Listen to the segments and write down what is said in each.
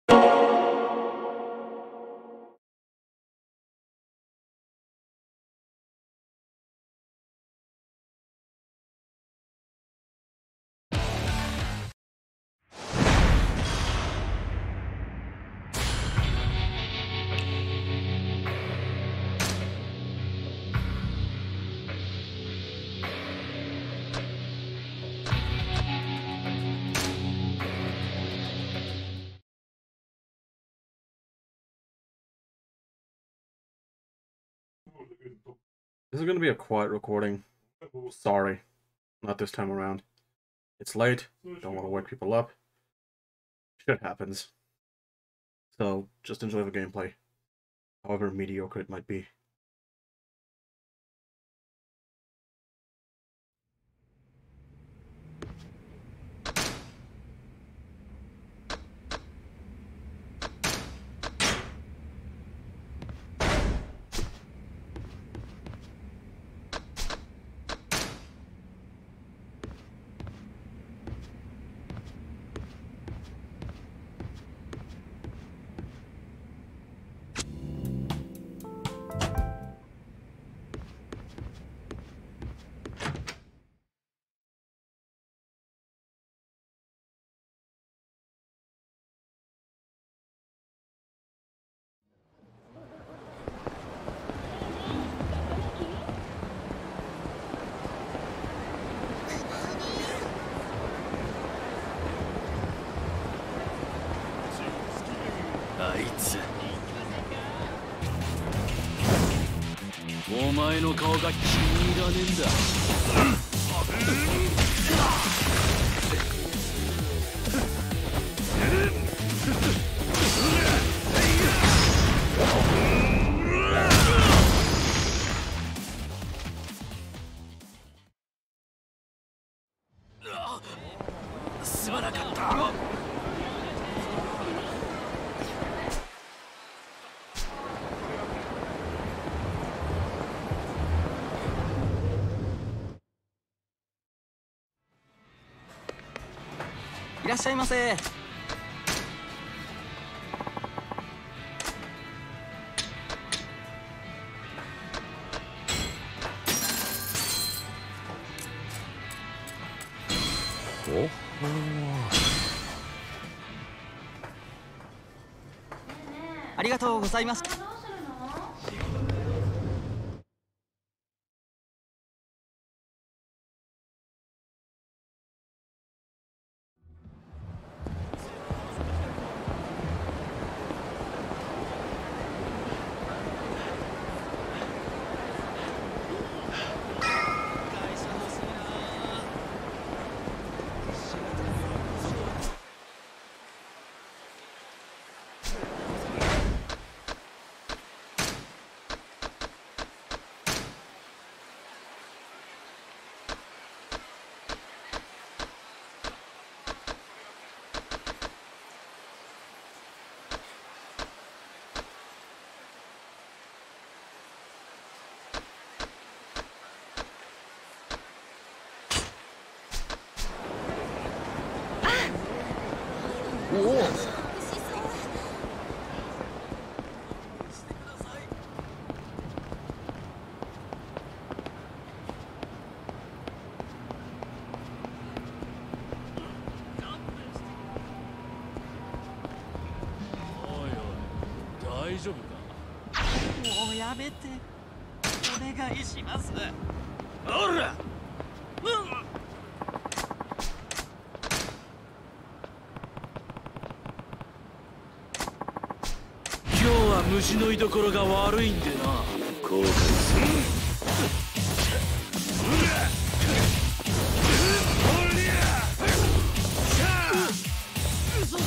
This is going to be a quiet recording. Sorry, not this time around. It's late, don't want to wake people up. Shit happens. So, just enjoy the gameplay, however mediocre it might be. お前の顔が気に入らねえんだ。すまなかった。いらっしゃいませ。ありがとうございます。おお。大丈夫か。もうやめて。お願いします。ほら。今日は虫の居所が悪いんでな。後悔する。嘘だ。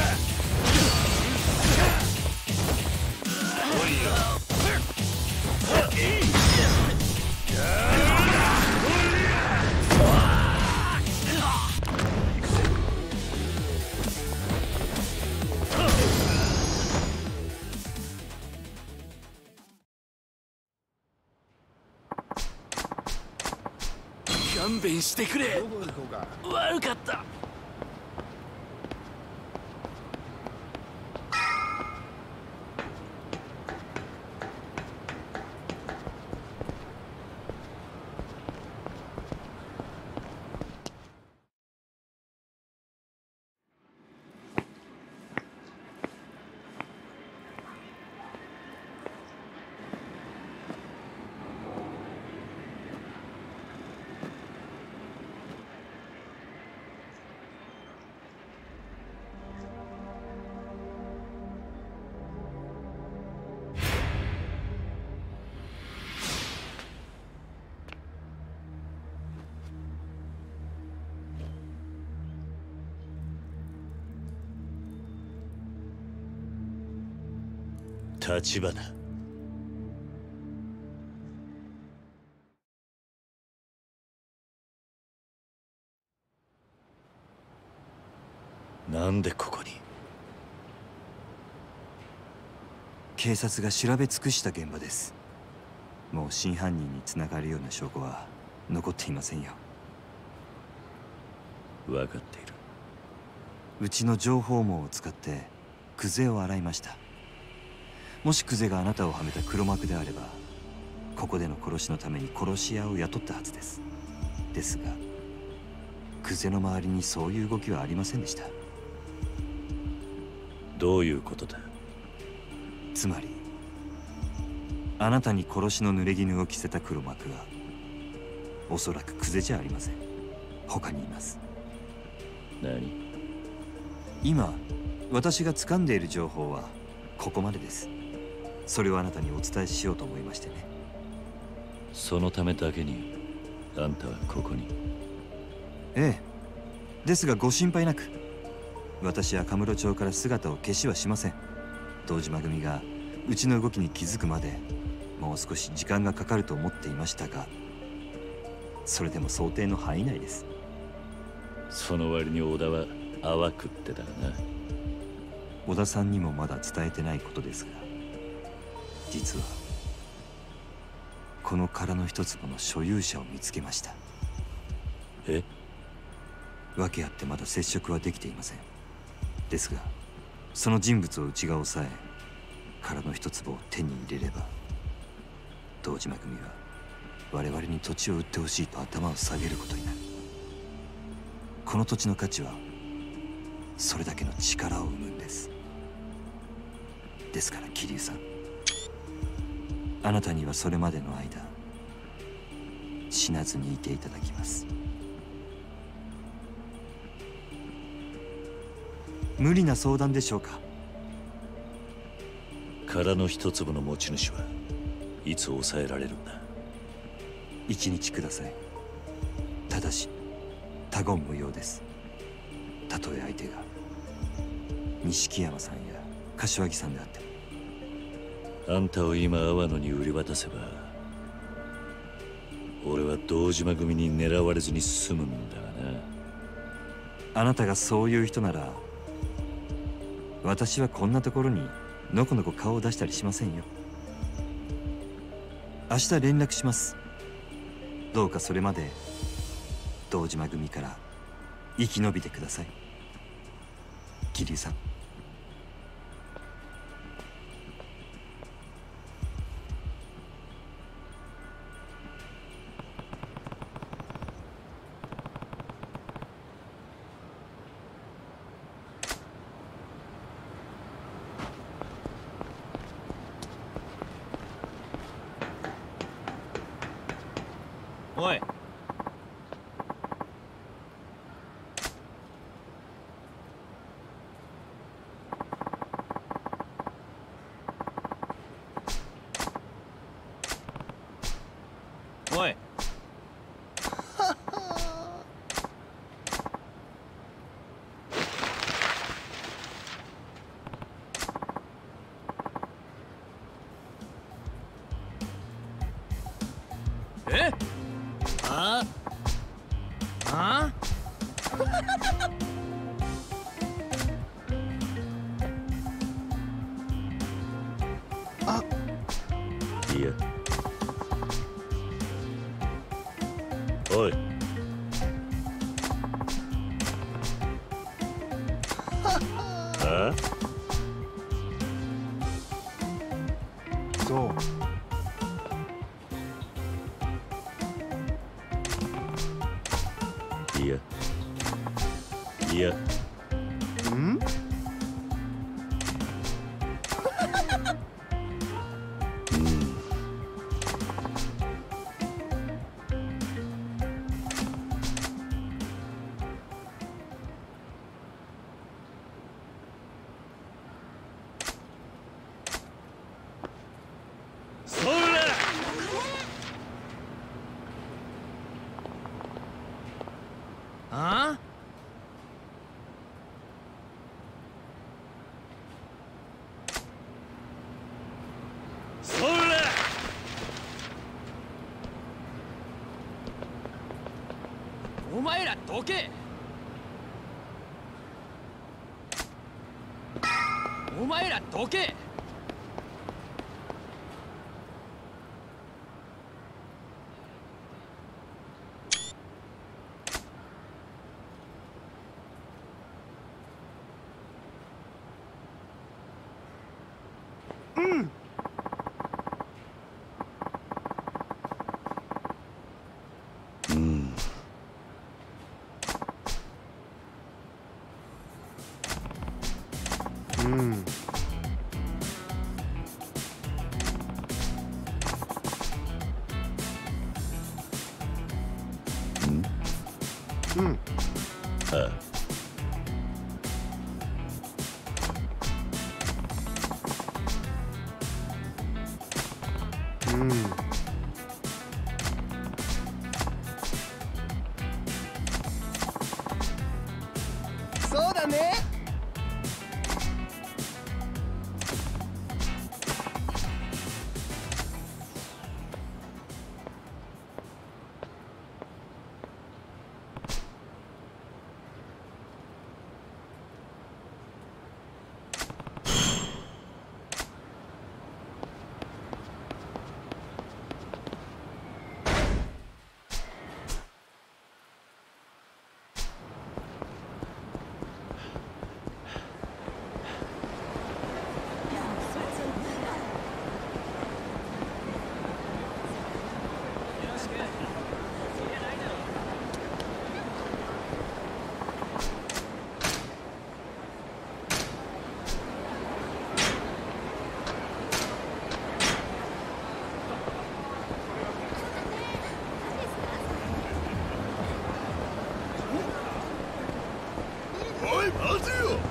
勘弁してくれ。悪かった。 立花。なんでここに？ 警察が調べ尽くした現場です。もう真犯人につながるような証拠は残っていませんよ。 分かっている。 うちの情報網を使ってクゼを洗いました。もしクゼがあなたをはめた黒幕であれば、ここでの殺しのために殺し屋を雇ったはずです。ですがクゼの周りにそういう動きはありませんでした。 どういうことだ？ つまりあなたに殺しの濡れ衣を着せた黒幕はおそらくクゼじゃありません。他にいます。 何？ 今私が掴んでいる情報はここまでです。それをあなたにお伝えしようと思いましてね。 そのためだけにあんたはここに？ ええ。ですがご心配なく、私はカムロ町から姿を消しはしません。堂島組がうちの動きに気づくまでもう少し時間がかかると思っていましたが、それでも想定の範囲内です。 その割に小田は淡くってだな。 小田さんにもまだ伝えてないことですが、実はこの殻の一粒の所有者を見つけました。 え？ 訳あってまだ接触はできていません。ですがその人物をうちが抑え、殻の一粒を手に入れれば、堂島組は我々に土地を売ってほしいと頭を下げることになる。この土地の価値はそれだけの力を生むんです。ですから桐生さん、あなたにはそれまでの間死なずにいていただきます。無理な相談でしょうか？ 殻の一粒の持ち主はいつ抑えられるんだ？ 一日ください。ただし他言無用です。たとえ相手が錦山さんや柏木さんであっても。 あんたを今阿波野に売り渡せば、俺は堂島組に狙われずに済むんだがな。 あなたがそういう人なら、私はこんなところにのこのこ顔を出したりしませんよ。明日連絡します。どうかそれまで堂島組から生き延びてください。桐生さん。 おい。おい。え？ああ？ いや。おい。あ？ そう。 いや。いや。 ん？ そら！ あ？ お前らどけ。お前らどけ。 そうだね。 おい待てよ。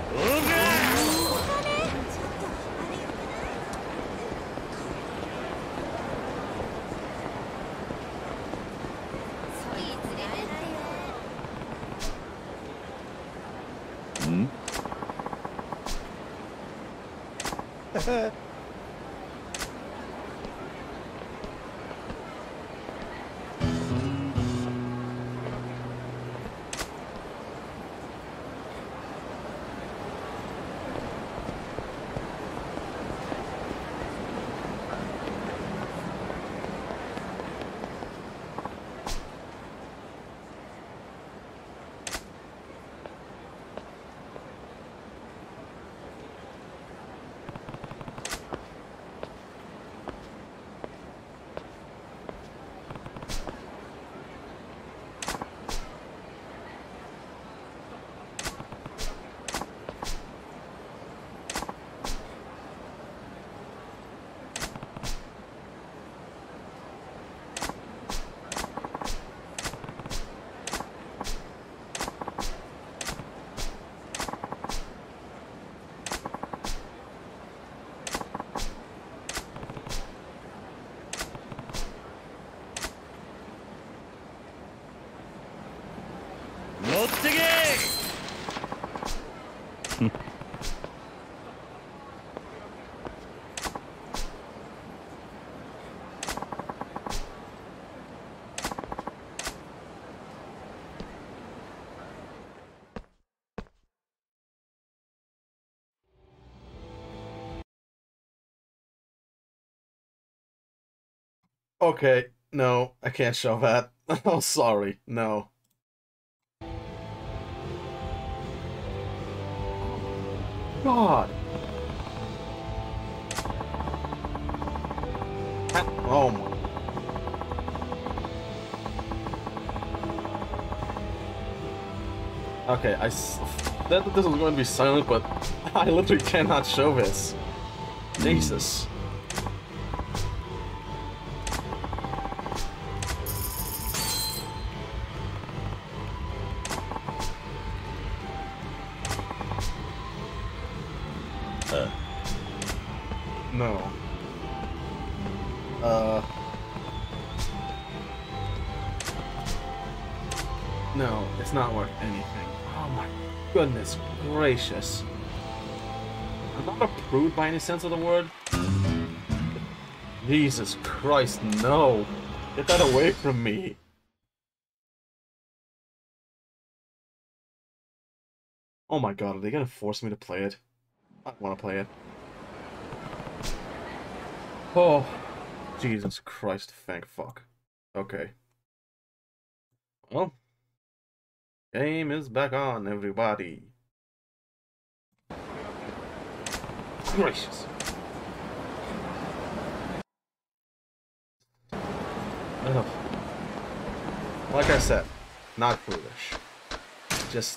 持ってけ。 Okay, no, I can't show that. Oh, sorry, no. God. Oh my. Okay, that this was going to be silent, but I literally cannot show this. Jesus. No. No, it's not worth anything. Oh my goodness gracious. I'm not a prude by any sense of the word. Jesus Christ, no. Get that away from me. Oh my god, are they gonna force me to play it? I don't want to play it. Oh, Jesus Christ, thank fuck. Okay. Well, game is back on, everybody. Gracious. Ugh. Like I said, not foolish. Just...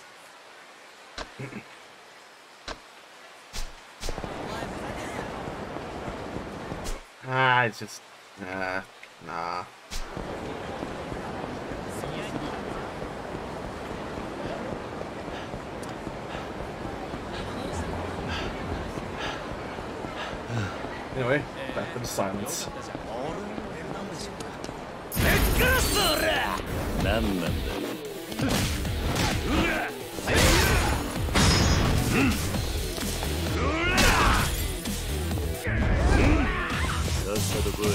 it's just... nah. Anyway, back to the silence. 何なんだ。さっさと来い。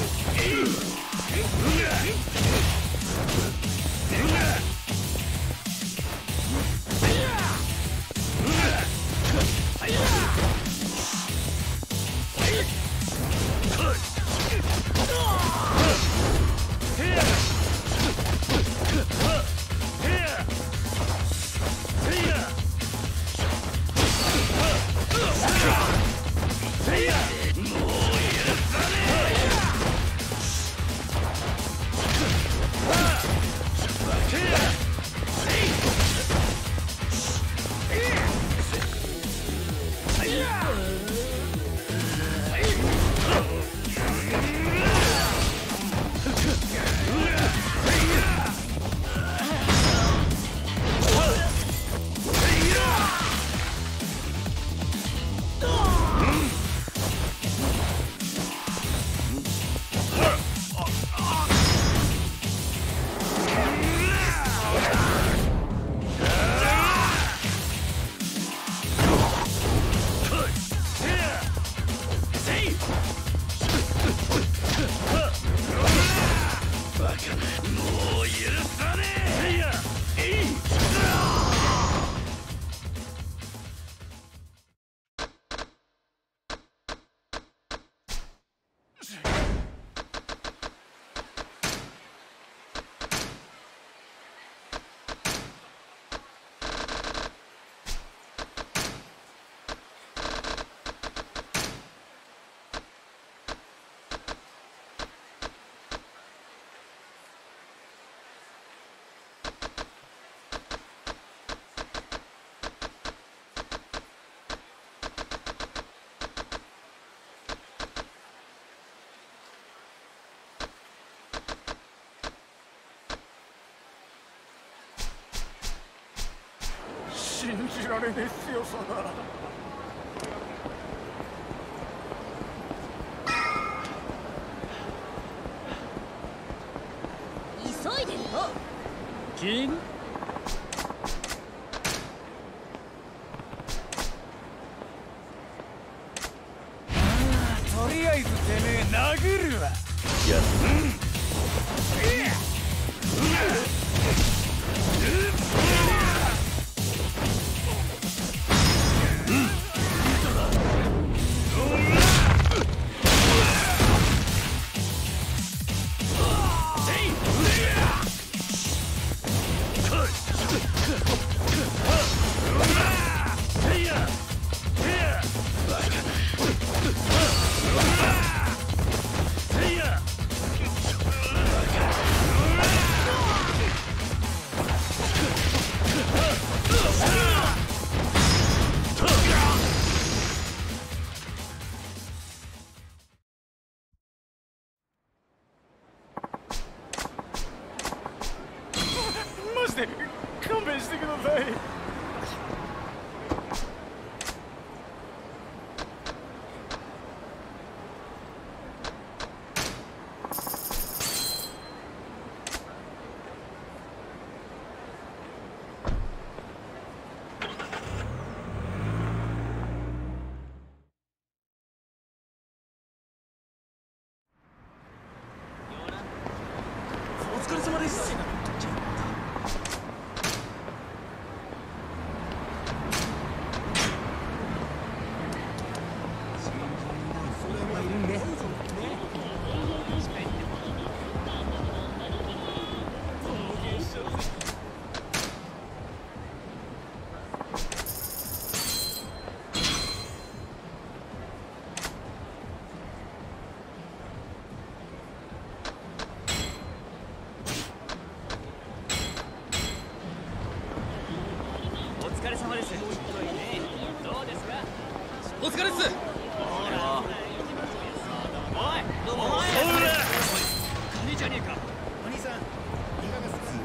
信じられねえ強さだ。 急いでるよ。 金？とりあえずてめえ殴るわ。 やっマジで勘弁してください。お疲れ様です。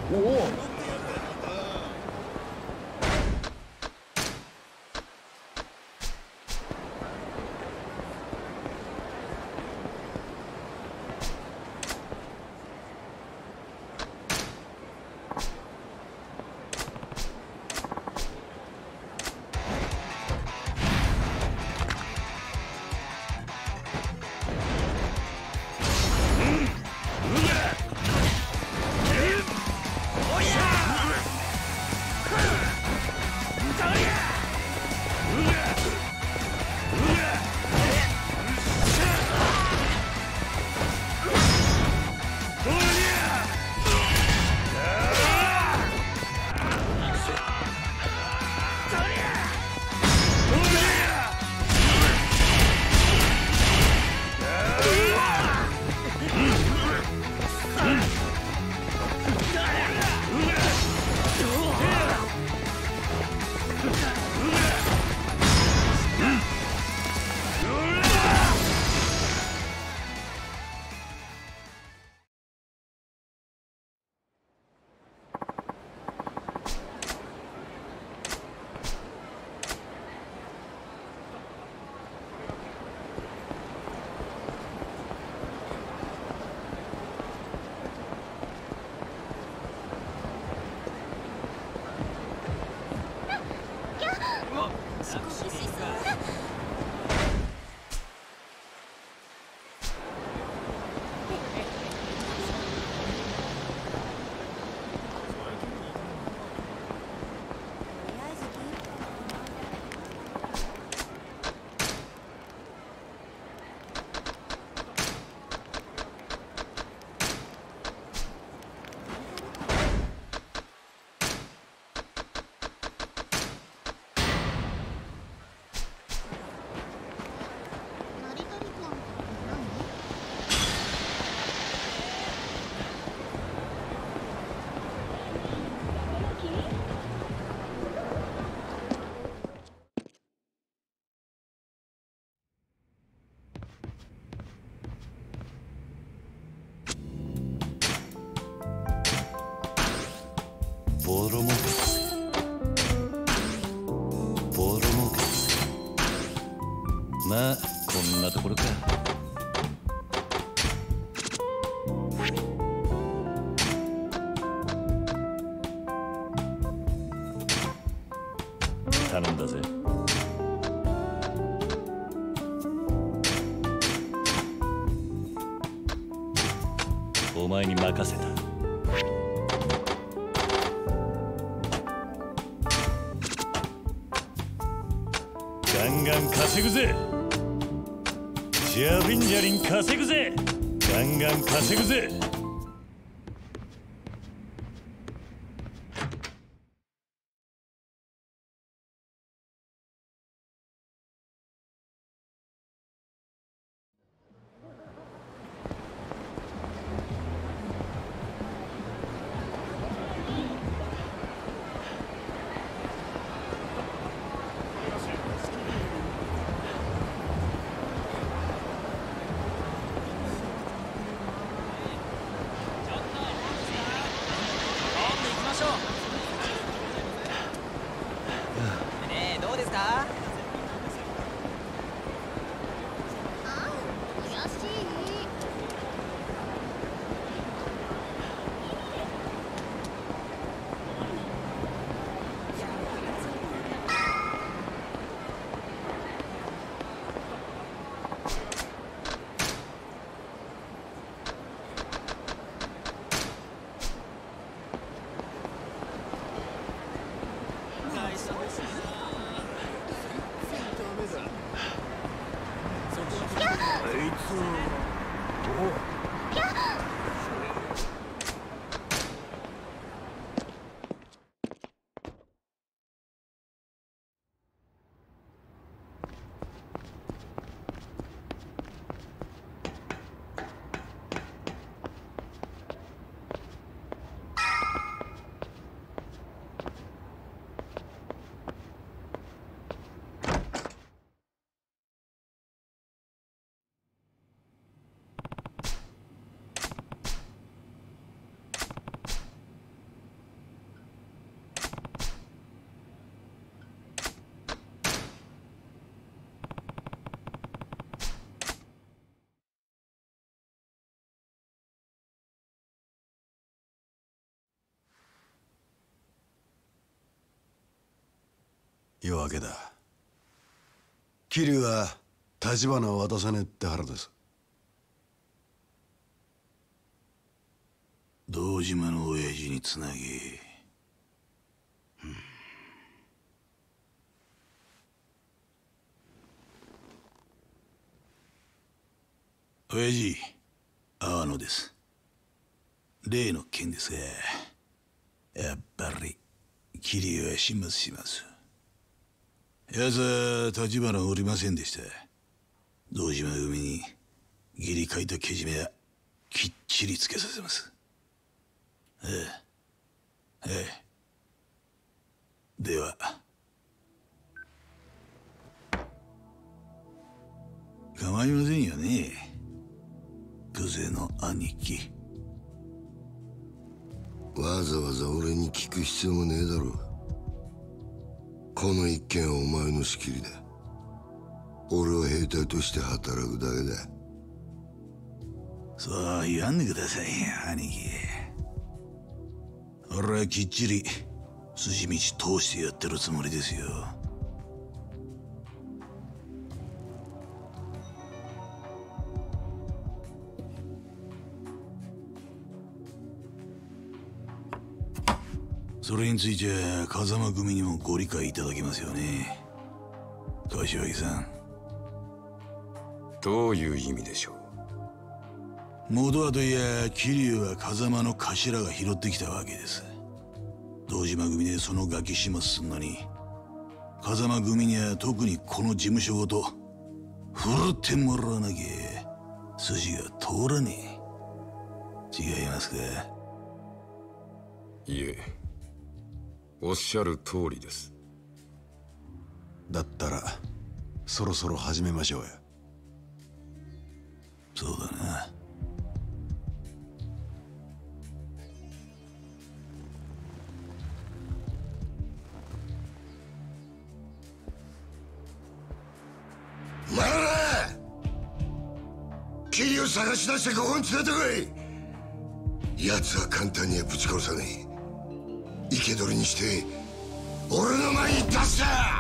ボロ儲けボロ儲けまあこんなところか。頼んだぜ。お前に任せた。ガンガン稼ぐぜ。ジャリンジャリン稼ぐぜ。ガンガン稼ぐぜ。 夜明けだ。桐生は立花を渡さねえって腹です。 堂島の親父につなげ。親父、阿野です。例の件ですが、やっぱり桐生は始末します。奴は立花おりませんでした。堂島組に義理書いたけじめはきっちりつけさせます。ええ、ええ。では。構いませんよね。久世の兄貴。 わざわざ俺に聞く必要もねえだろ。この一件はお前の仕切りだ。俺は兵隊として働くだけだ。 そう言わんでくださいよ、兄貴。俺はきっちり筋道通してやってるつもりですよ。それについては風間組にもご理解いただけますよね、柏木さん。 どういう意味でしょう。元はといや桐生は風間の頭が拾ってきたわけです。堂島組でそのガキ始末すんのに、風間組には特にこの事務所ごと振るってもらわなきゃ筋が通らねえ。違いますか？ いえ、おっしゃる通りです。 だったらそろそろ始めましょうよ。 そうだな。 お前ら桐生を探し出してここに連れてこい。奴は簡単にはぶち殺さねえ。生け捕りにして俺の前に出すな。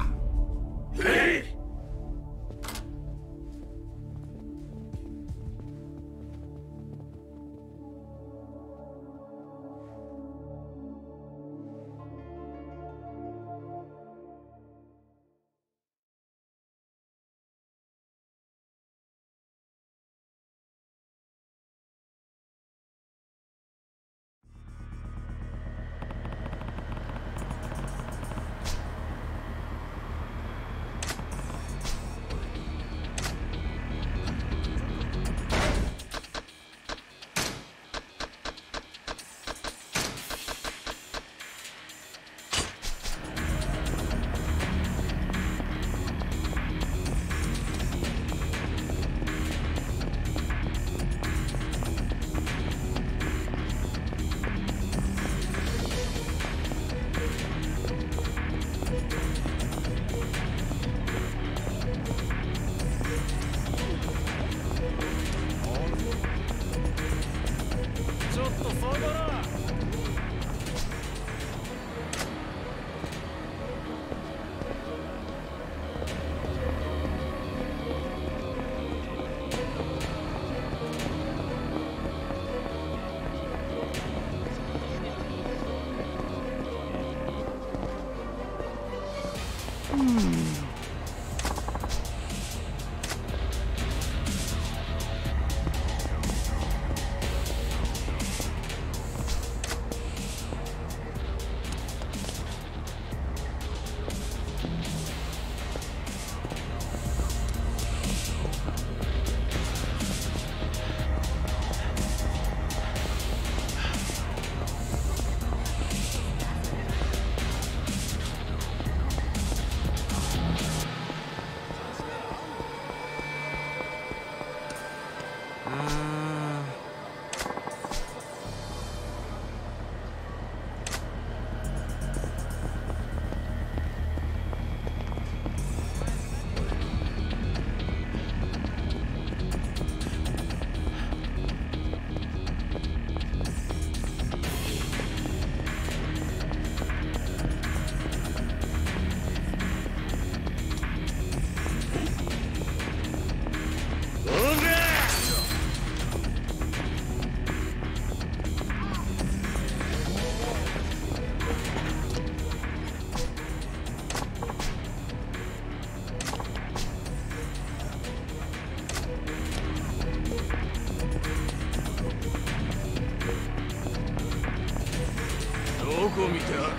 どこ見てある。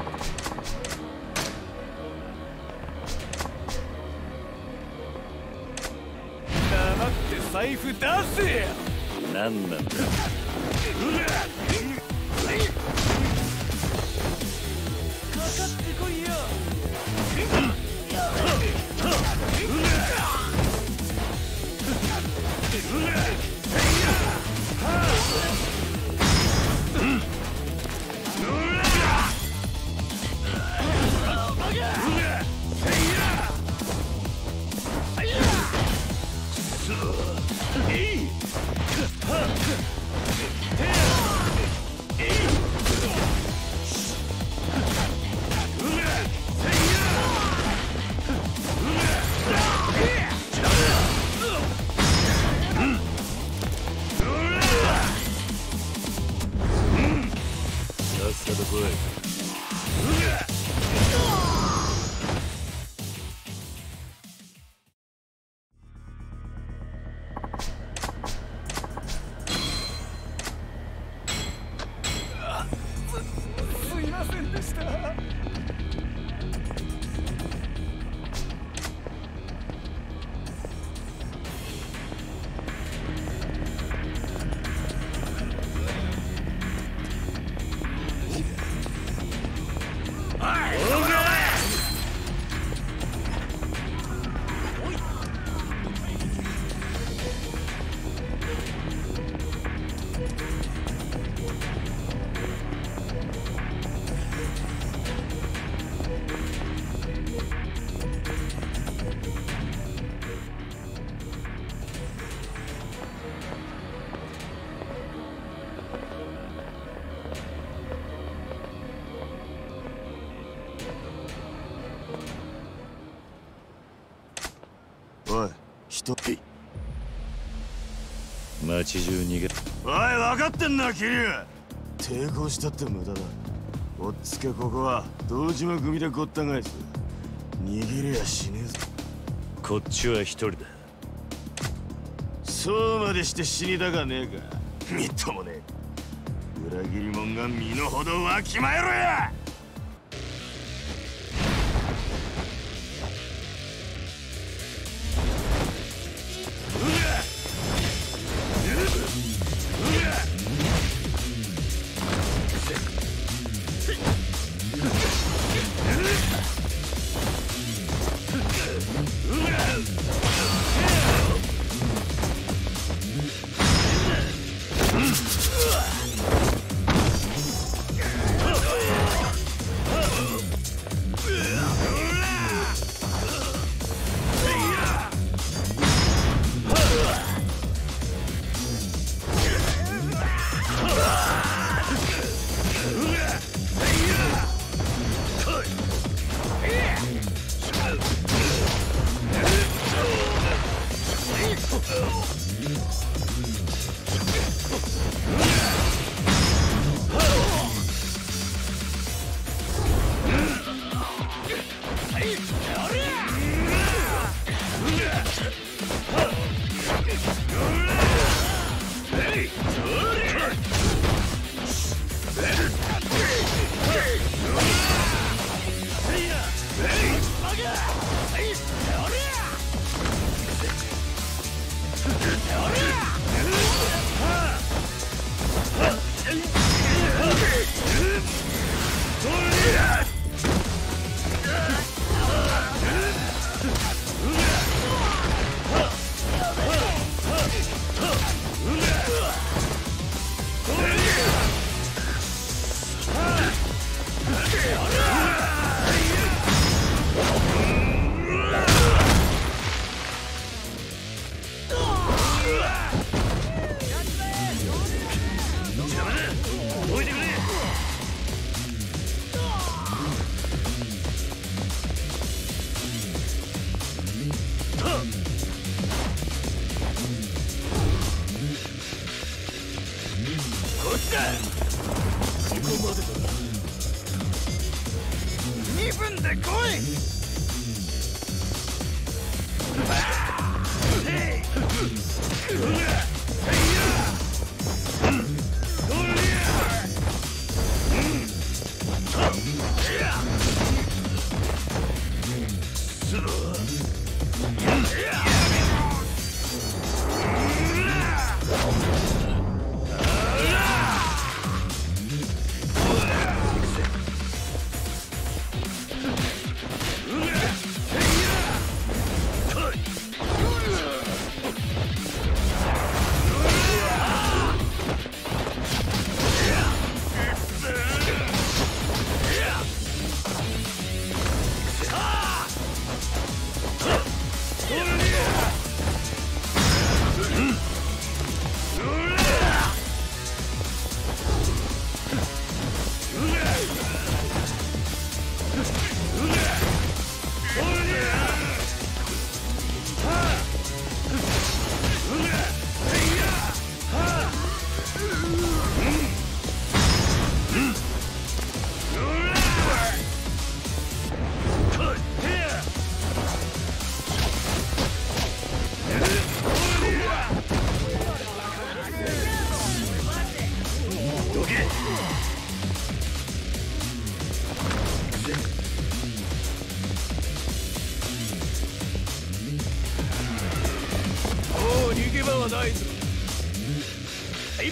黙って財布出せよ。何なんだ。かかってこいよ。 おい、人街中逃げ。 おい、分かってんな、桐生。抵抗したって無駄だ。おっつけここは堂島組でごった返す。逃げりゃ死ねえぞ。 こっちは一人だ。 そうまでして死にたかねえか。みっともねえ。裏切り者が身の程をわきまえろや。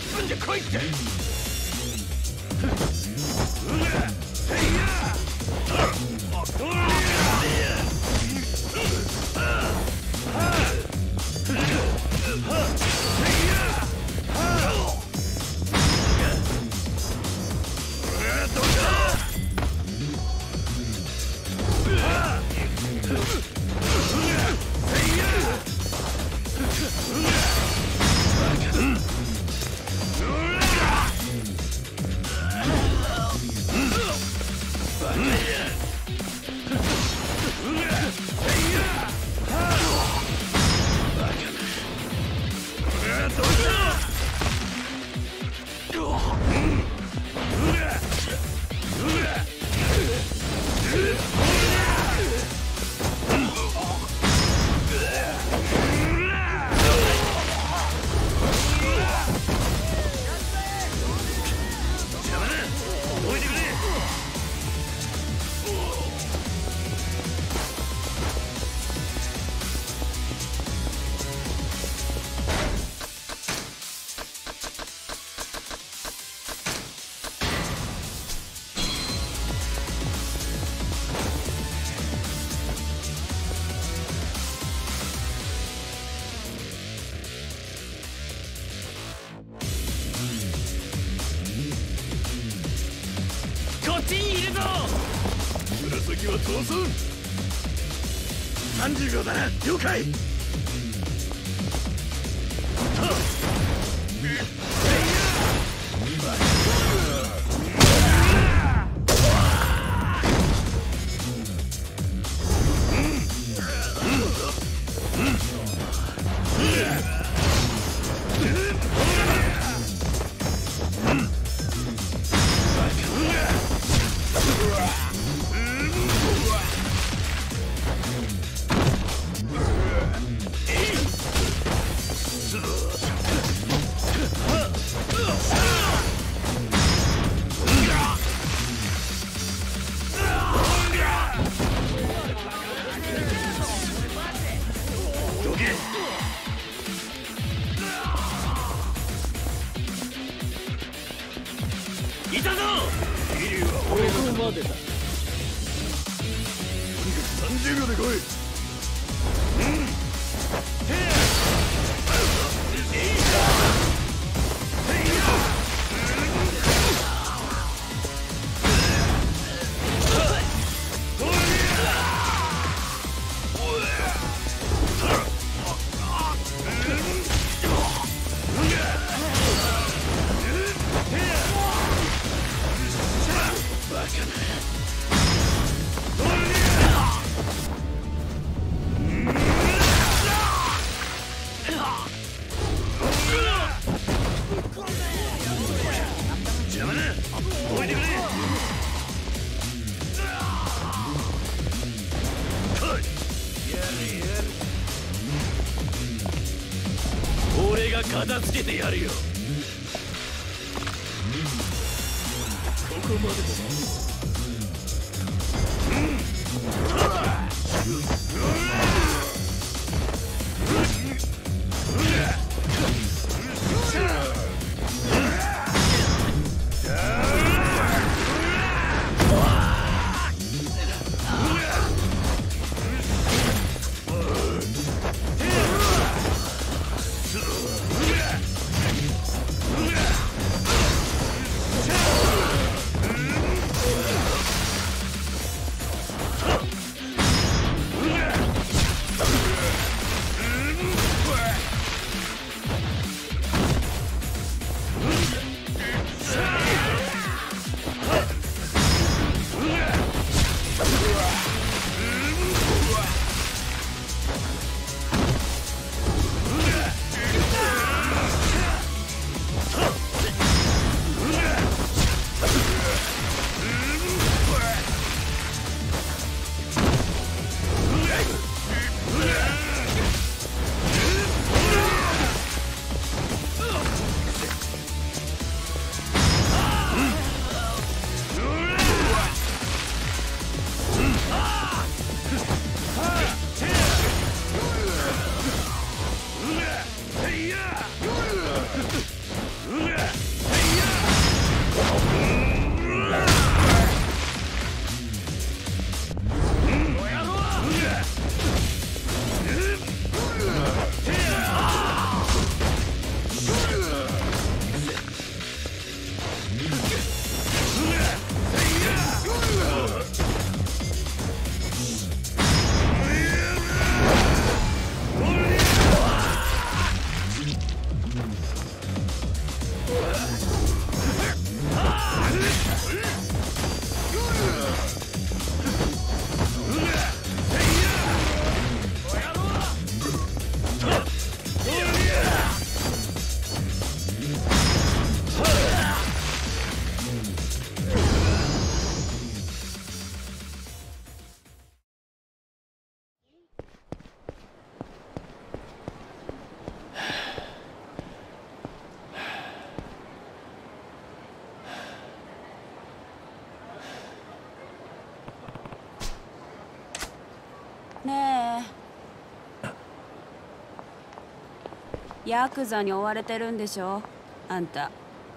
1分で来いって。こっちにいるぞ。紫は逃走。30秒だな。了解。いたぞ。桐生は俺のここまでだ。30秒で来い。俺が片付けてやるよ。ここまでだ。 ヤクザに追われてるんでしょあんた。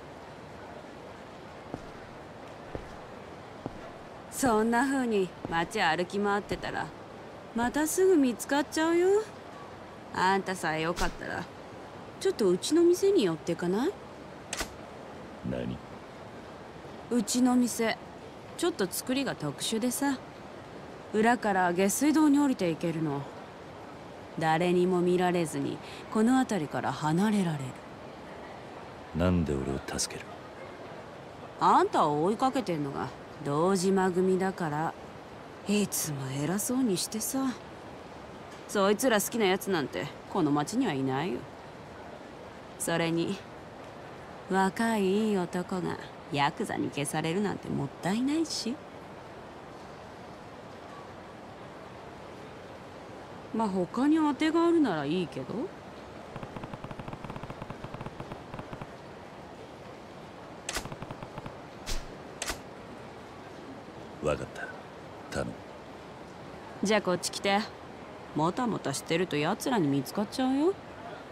そんな風に街歩き回ってたらまたすぐ見つかっちゃうよ。あんたさえよかったらちょっとうちの店に寄ってかない？ 何？ うちの店ちょっと作りが特殊でさ、裏から下水道に降りていけるの。誰にも見られずにこの辺りから離れられる。 なんで俺を助ける？ あんたを追いかけてんのが堂島組だから。いつも偉そうにしてさ。そいつら好きなやつなんてこの町にはいないよ。それに若いいい男がヤクザに消されるなんてもったいないし。まあ他に当てがあるならいいけど。 分かった。頼む。 じゃあこっち来て。もたもたしてると奴らに見つかっちゃうよ。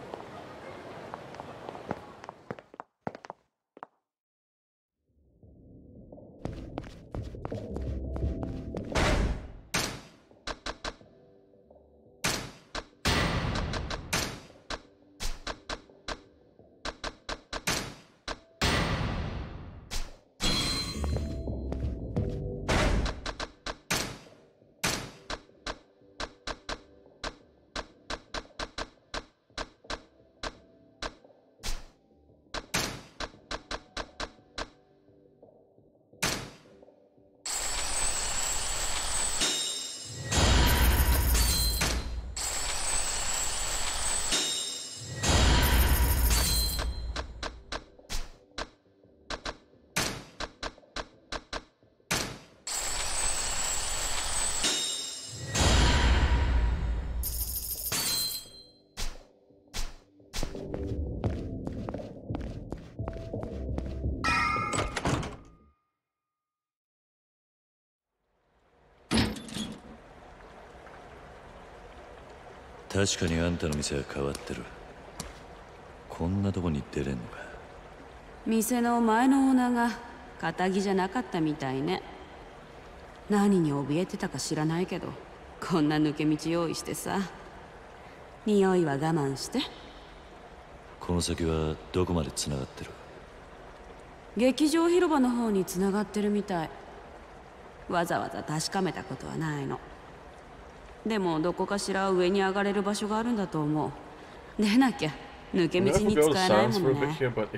確かにあんたの店は変わってる。こんなとこに出れんのか。 店の前のオーナーが堅気じゃなかったみたいね。何に怯えてたか知らないけど、こんな抜け道用意してさ。匂いは我慢して。 この先はどこまで繋がってる？ 劇場広場の方に繋がってるみたい。わざわざ確かめたことはないの。でもどこかしら上に上がれる場所があるんだと思う。でなきゃ抜け道に使えないものね。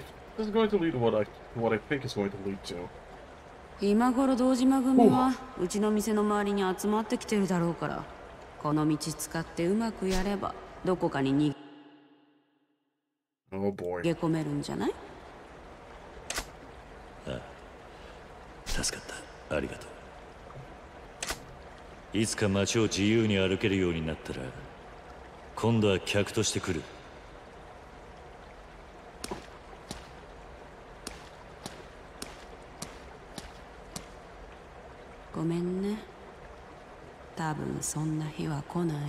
今頃堂島組はうちの店の周りに集まってきてるだろうから、この道使ってうまくやればどこかに逃げ込めるんじゃない？ ああ、助かった。ありがとう。いつか街を自由に歩けるようになったら今度は客として来る。 ごめんね。多分そんな日は来ない。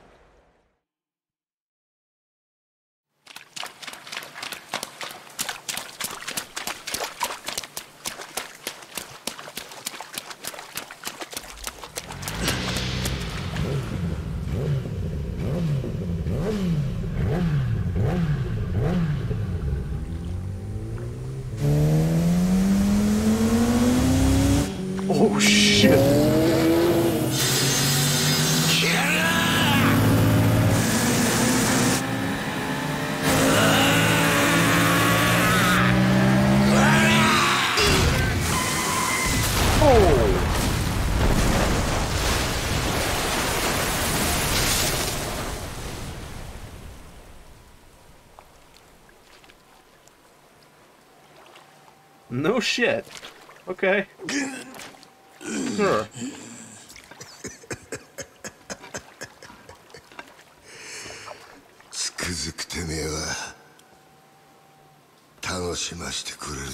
Oh shit! No shit. Okay. Sure. つくづくてめえは楽しましてくれるぜ。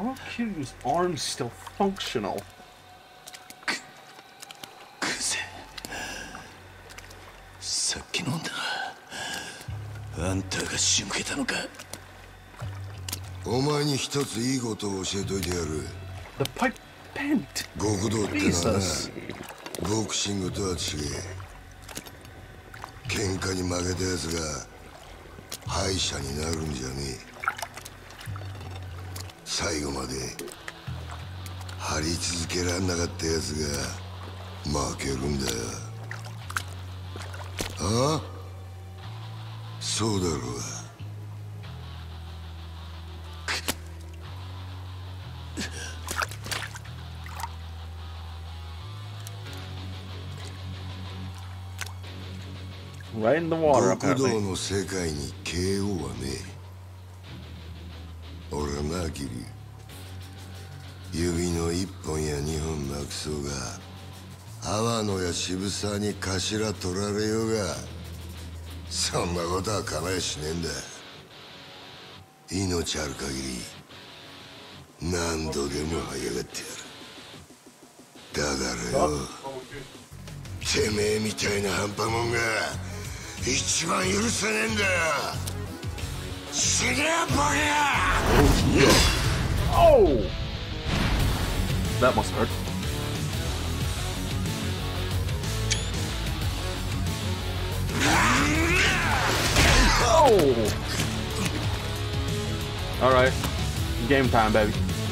How are Kiryu's arms still functional? クゼ、さっき飲んだ。あんたが仕向けたのか。 お前に一ついいことを教えといてやる。 The pipe bent. 極道ってのはな、 Jesus. ボクシングとは違え。喧嘩に負けたやつが敗者になるんじゃねえ。最後まで張り続けらんなかったやつが負けるんだよ。ああ、そうだろうが。 Right in the water, 極道 apparently. の世界に KO はねえ。俺はな、キリ指の一本や二本なくそうが、阿波野や渋沢に頭取られようが、そんなことは構えしねえんだ。命ある限り何度でも這い上がってやる。だからよ、てめえみたいな半端もんが一番許せねえんだよ。死ねえボケや。 Oh! That must hurt. Oh! Alright. Game time, baby.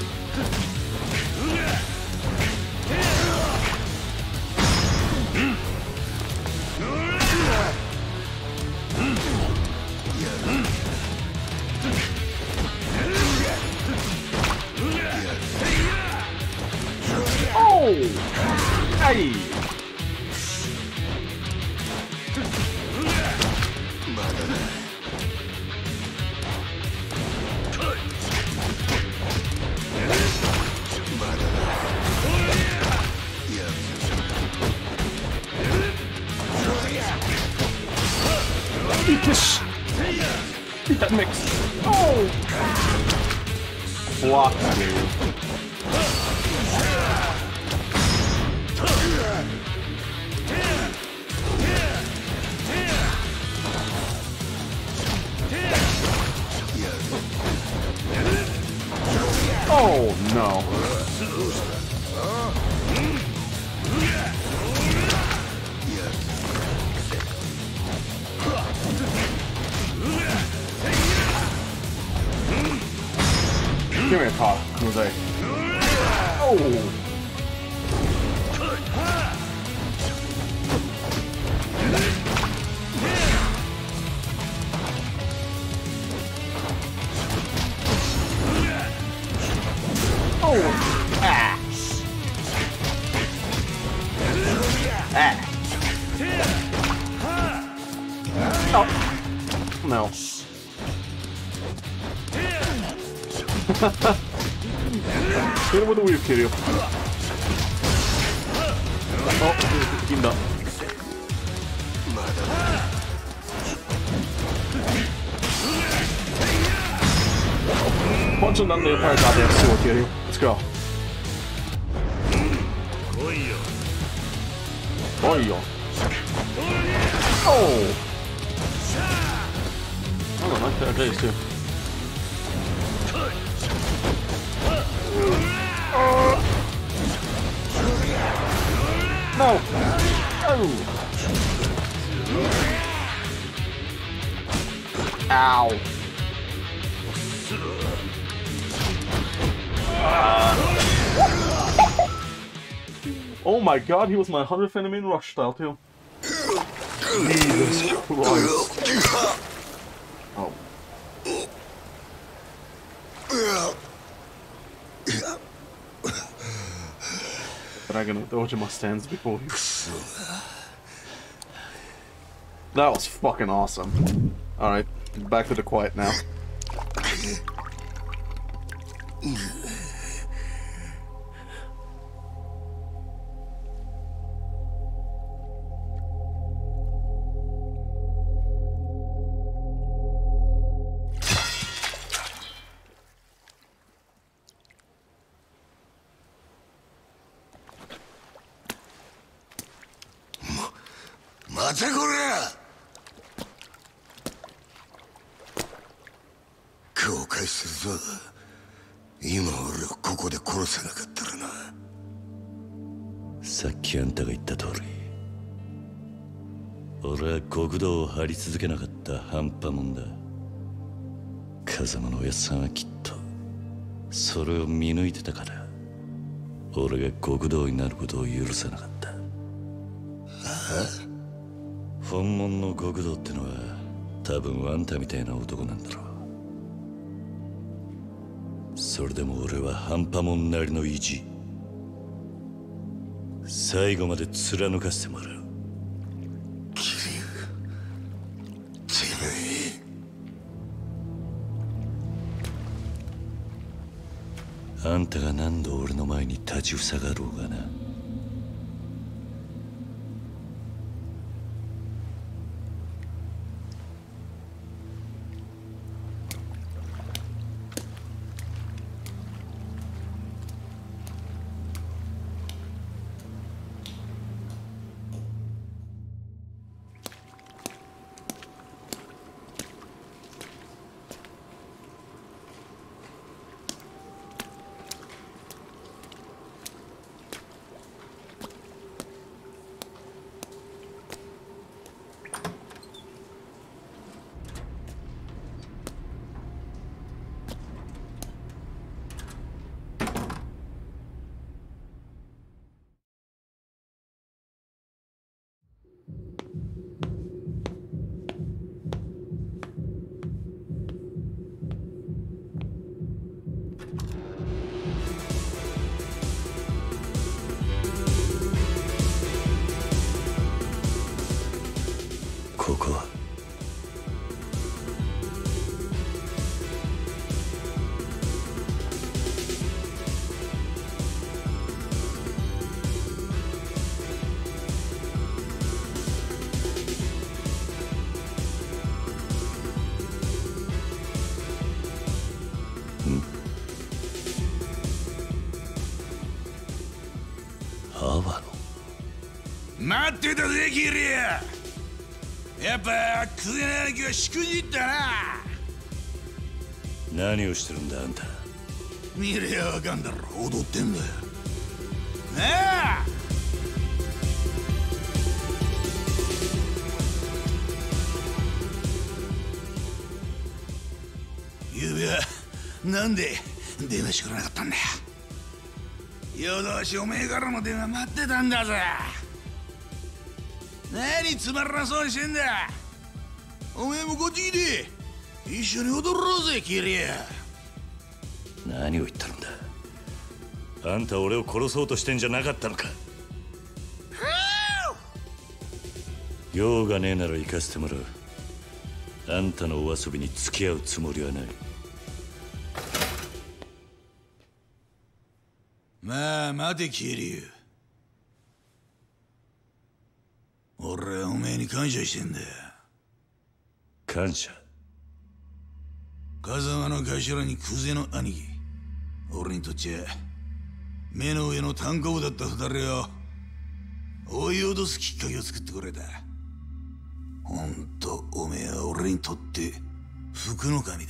Oh! Hey! That makes... Oh! Block, dude. Oh no. Give me a call, Jose. Oh. No. Hit him with a weird kitty. Oh, teamed up. Punch him down the entire goddamn sewer, kitty. Let's go. Boyo. Oh! Oh, I like that taste too. No! Oh! Ow! Oh my god, he was my 100th enemy in Rush style too. Jesus Christ. Oh. But I'm gonna dodge my stands before you. That was fucking awesome. Alright, back to the quiet now. 待てこら。後悔するぞ。今俺をここで殺さなかったらな。 さっきあんたが言った通り、俺は極道を張り続けなかった半端もんだ。風間のおやっさんはきっとそれを見抜いてたから、俺が極道になることを許さなかった。本物の極道ってのは多分あんたみたいな男なんだろう。それでも俺は半端もんなりの意地、最後まで貫かせてもらう。 桐生、てめえ。あんたが何度俺の前に立ちふさがろうがな、ここは阿波野。 待ってたぜキリア。やっぱクゼナ兄貴はしくじったな。 何をしてるんだあんた。 見りゃわかんだろ、踊ってんだよなあ。ゆうべはなんで電話してくれなかったんだよ。夜通しおめえからの電話待ってたんだぜ。何つまらなそうにしてんだ。おめえもこっち来て一緒に踊ろうぜキリア。 何を言ったんだ。あんた俺を殺そうとしてんじゃなかったのか。用がねえなら行かせてもらう。あんたのお遊びに付き合うつもりはない。 まあ待てキリュウ。俺はおめえに感謝してんだよ。 感謝？ 風間の頭にクゼの兄貴、俺にとっちゃ目の上の単行部だった二人を追い落とすきっかけを作ってくれた。ほんとおめえは俺にとって福の神だ。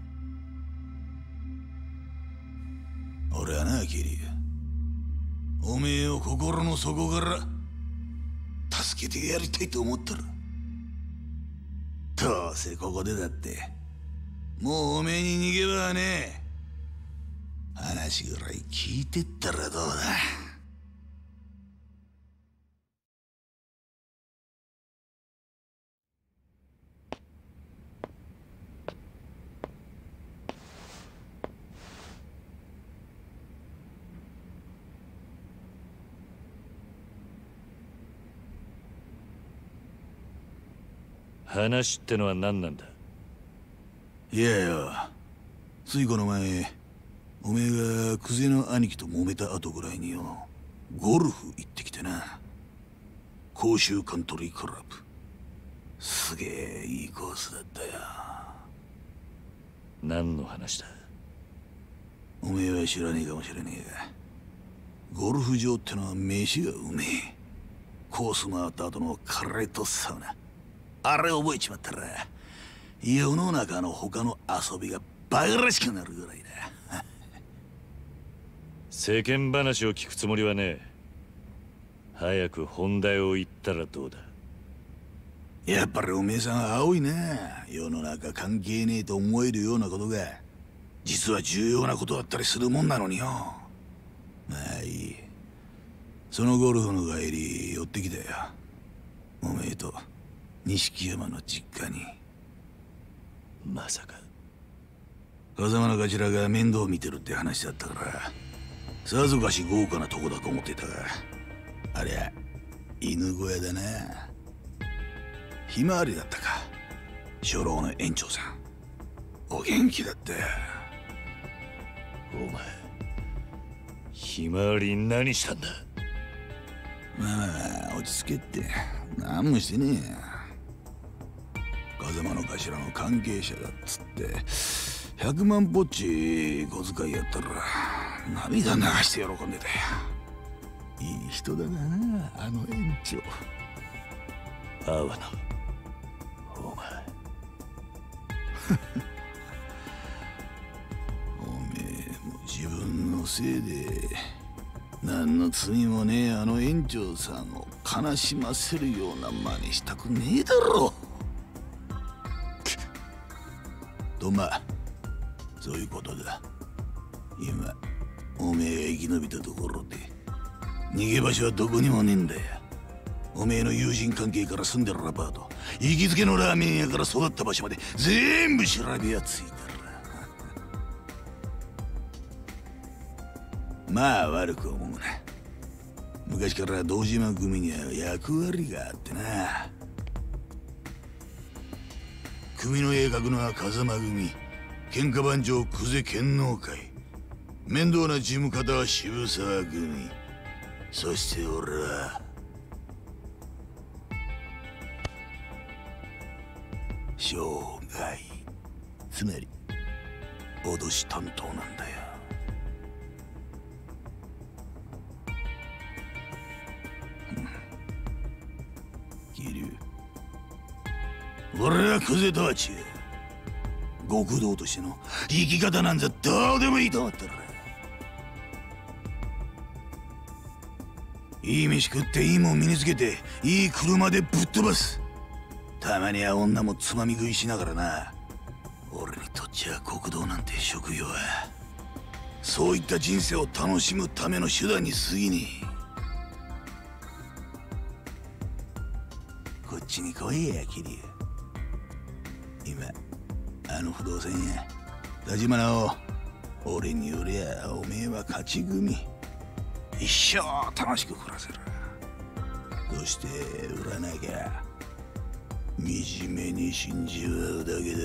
俺はなキリュウ、おめえを心の底から助けてやりたいと思ったら、どうせここでだってもうおめえに逃げ場はねえ。話ぐらい聞いてったらどうだ。 話ってのは何なんだ。 いやよ、ついこの前おめえがクゼの兄貴と揉めた後ぐらいによ、ゴルフ行ってきてな。甲州カントリークラブ、すげえいいコースだったよ。 何の話だ。 おめえは知らねえかもしれねえが、ゴルフ場ってのは飯がうめえ。 コース回った後のカレーとサウナ、あれ覚えちまったら世の中の他の遊びがバカらしくなるぐらいだ。 世間話を聞くつもりはねえ。早く本題を言ったらどうだ。 やっぱりおめえさん青いな。世の中関係ねえと思えるようなことが実は重要なことだったりするもんなのによ。まあいい。そのゴルフの帰り寄ってきたよ。おめえと錦山の実家に。 まさか風間の頭が面倒見てるって話だったからさぞかし豪華なとこだと思ってたが、ありゃ犬小屋だな。ひまわりだったか。初老の園長さんお元気だったよ。 お前ひまわりに何したんだ。 まあ落ち着けって何もしてねえよ。風間の頭の関係者だっつって100万ぽっち小遣いやったら涙流して喜んでたよ。いい人だなあの園長。 阿波野お前おめえも自分のせいで何の罪もねえあの園長さんを悲しませるような真似したくねえだろ。とまあそういうことだ。今おめえが生き延びたところで逃げ場所はどこにもねえんだよ。おめえの友人関係から住んでるアパート、行きつけのラーメン屋から育った場所まで全部調べやついたらまあ悪く思うな。昔から堂島組には役割があってな。組の絵描くのは風間組、喧嘩番長久世剣能会、面倒な事務方は渋沢組、そして俺は生涯、つまり脅し担当なんだよ。桐生、俺はクゼとは違う。極道としての生き方なんざどうでもいいと思ったら、いい飯食っていいもん身につけていい車でぶっ飛ばす。たまには女もつまみ食いしながらな。俺にとっちゃ極道なんて職業はそういった人生を楽しむための手段に過ぎねえ。こっちに来いや桐生。今あの不動産屋立花を俺によりゃおめえは勝ち組、一生楽しく暮らせる。そして売らなきゃ惨めに死んじまうだけだ。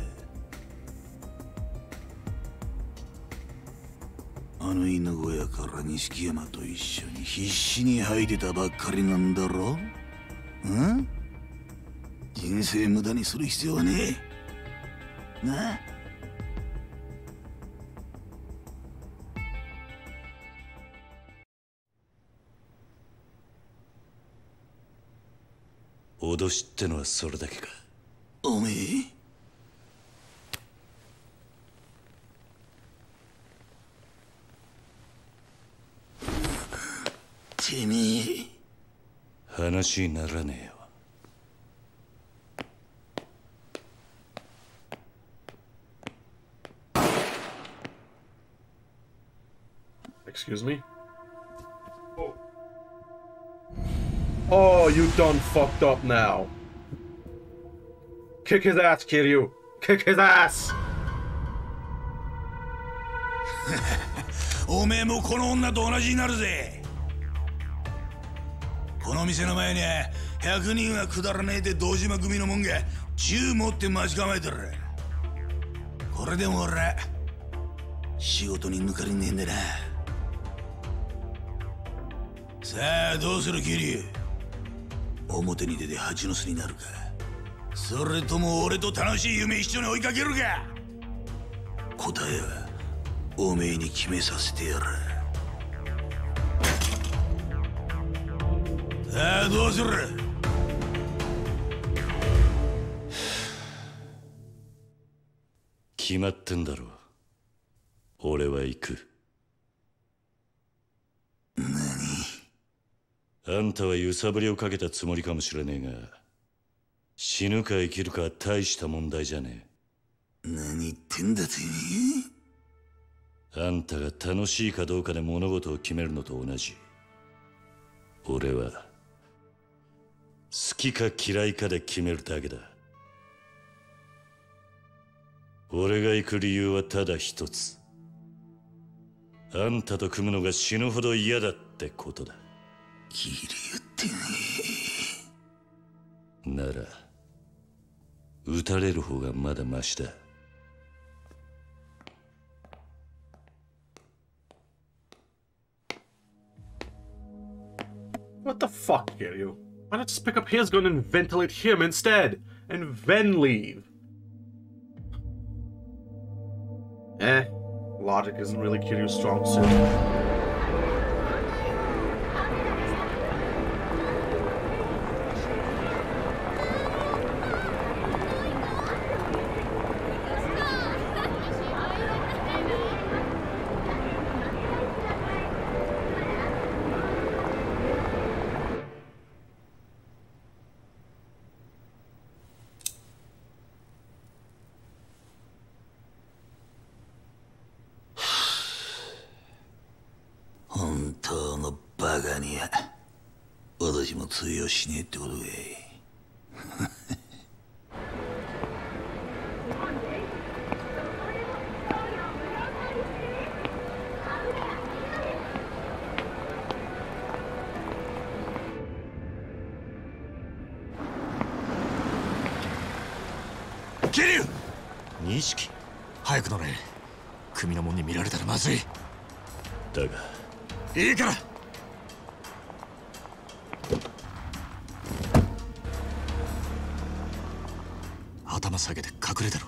あの犬小屋から錦山と一緒に必死に吐いてたばっかりなんだろ。ん？人生無駄にする必要はねえ。なあ？ 脅しってのはそれだけか。 おめえてめえ話にならねえよ。 Excuse me? Oh, you done fucked up now. Kick his ass, Kiryu. Kick his ass! おめえもこの女と同じになるぜ。この店の前には100人はくだらねえで堂島組のもんが銃持って待ち構えてる。これでも俺は仕事に抜かりねえんだな。さあどうする桐生。表に出て蜂の巣になるか、それとも俺と楽しい夢一緒に追いかけるか。答えはおめえに決めさせてやる。 さあどうする？ 決まってんだろ。俺は行く。あんたは揺さぶりをかけたつもりかもしれねえが、死ぬか生きるかは大した問題じゃね何言ってんだてえ。あんたが楽しいかどうかで物事を決めるのと同じ。俺は好きか嫌いかで決めるだけだ。俺が行く理由はただ一つ。あんたと組むのが死ぬほど嫌だってことだ。 キリュってねなら撃たれる方がまだマシだ。 What the fuck, Kiryu? Why not just pick up his gun and ventilate him instead? And then leave? Logic isn't really Kiryu's strong suit. 本当のバカには私も通用しねえってことかい。 桐生！ 錦早く乗れ。組の者に見られたらまずい。 だがいいから。頭下げて隠れてろ。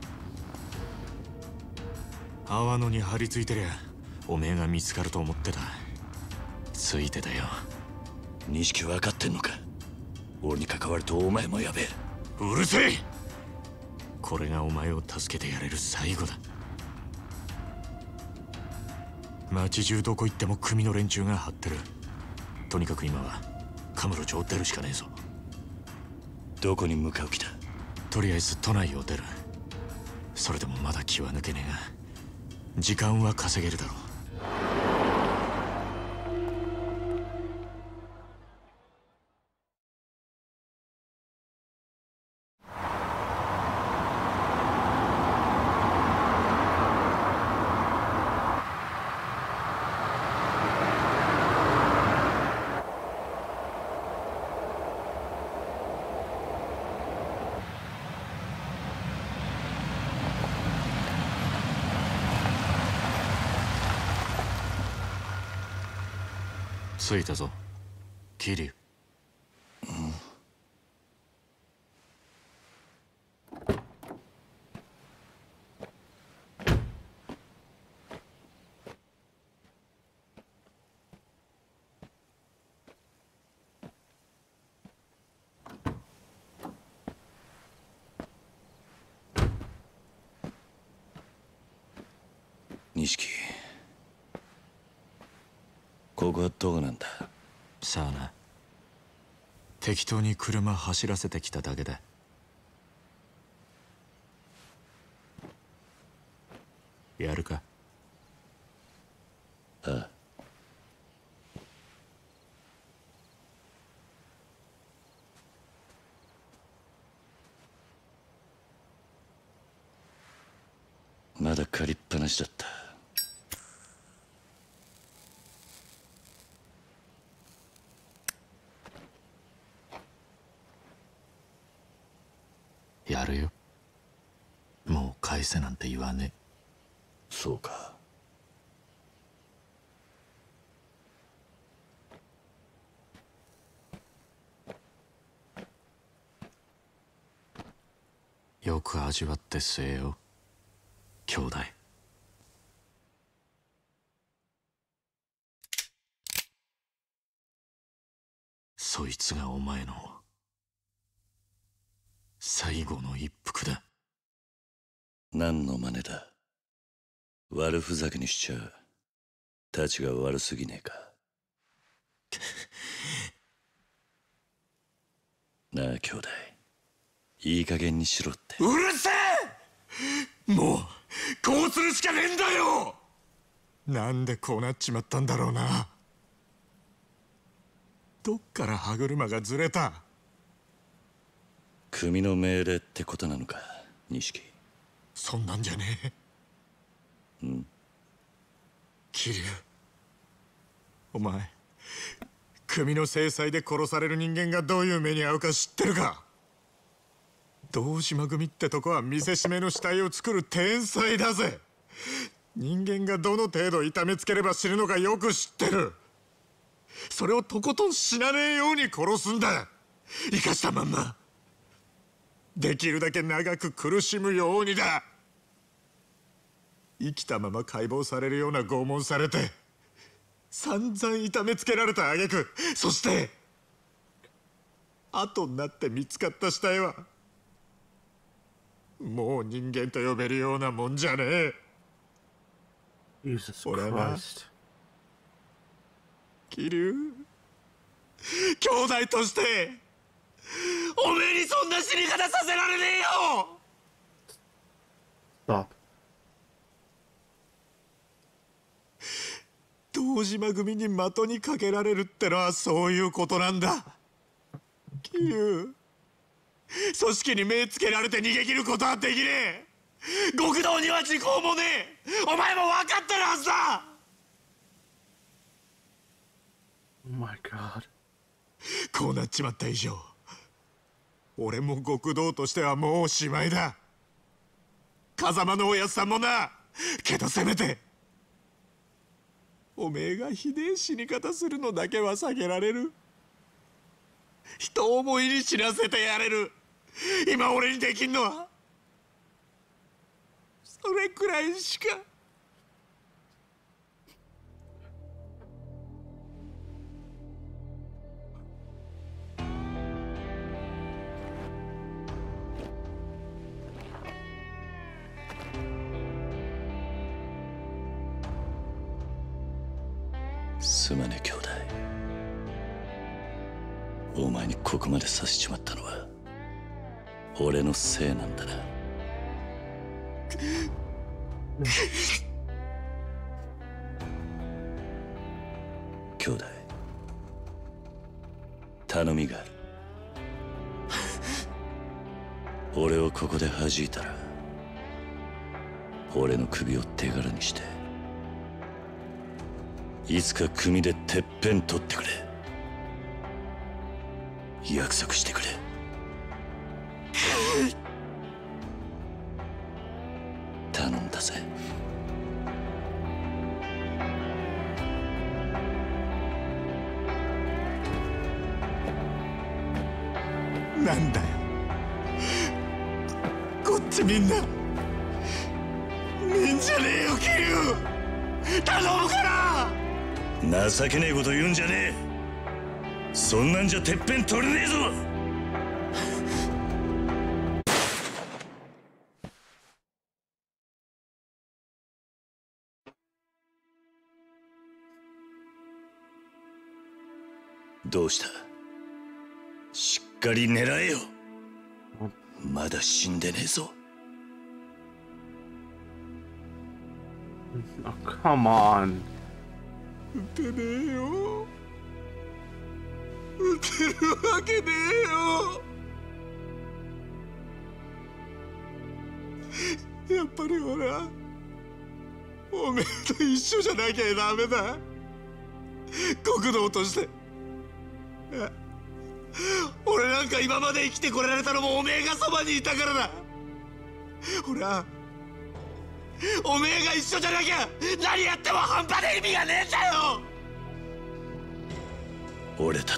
泡野に張り付いてりゃおめえが見つかると思ってた。ついてたよ。 錦分かってんのか。俺に関わるとお前もやべえ。 うるせえ。これがお前を助けてやれる最後だ。町中どこ行っても組の連中が張ってる。とにかく今はカムロ町を出るしかねえぞ。 どこに向かう気だ。 とりあえず都内を出る。それでもまだ気は抜けねえが時間は稼げるだろう。着いたぞ、桐生。 錦、ここはどこなんだ。 さあな。適当に車走らせてきただけだ。やるか。 ああ。まだ借りっぱなしだった。 やるよ。もう返せなんて言わねえ。 そうか。 よく味わって据えよ、兄弟。そそいつがお前の最後の一服だ。 何の真似だ。悪ふざけにしちゃたちが悪すぎねえか。なあ兄弟、いい加減にしろって。 うるせえ。もうこうするしかねえんだよ。なんでこうなっちまったんだろうな。どっから歯車がずれた。 組の命令ってことなのか、錦。 そんなんじゃねえ。桐生、お前組の制裁で殺される人間がどういう目に遭うか知ってるか。堂島組ってとこは見せしめの死体を作る天才だぜ。人間がどの程度痛めつければ死ぬのかよく知ってる。それをとことん死なねえように殺すんだ。生かしたまんまできるだけ長く苦しむようにだ。生きたまま解剖されるような拷問されて散々痛めつけられた挙句、そして後になって見つかった死体はもう人間と呼べるようなもんじゃねえ。 Jesus 俺な、 Christ. 桐生、兄弟としておめえにそんな死に方させられねえよ。 Stop. 堂島組に的にかけられるってのはそういうことなんだ。桐生、組織に目つけられて逃げ切ることはできねえ。極道には時効もねえ。お前も分かってるはずだ。 Oh my god. こうなっちまった以上、俺も極道としてはもうおしまいだ。風間のおやっさんもな。けどせめておめえがひでえ死に方するのだけは避けられる。人思いに死なせてやれる。今俺にできんのはそれくらいしか。 すまねえ兄弟。お前にここまでさせちまったのは俺のせいなんだな。兄弟、頼みがある。俺をここで弾いたら俺の首を手柄にしていつか組でてっぺん取ってくれ。約束してくれ。頼んだぜ。 なんだよ、こっちみんなみんじゃねえよ桐生。頼むから。 情けねえこと言うんじゃねえ。そんなんじゃてっぺん取れねえぞ。どうした。しっかり狙えよ。まだ死んでねえぞ。 Oh, come on. 撃てねえよ。撃てるわけねえよ。やっぱり俺はおめえと一緒じゃなきゃダメだ。極道として。俺なんか今まで生きてこられたのもおめえがそばにいたからだ。俺はおめえが一緒じゃなきゃ何やっても半端で意味がねえんだよ。 俺だって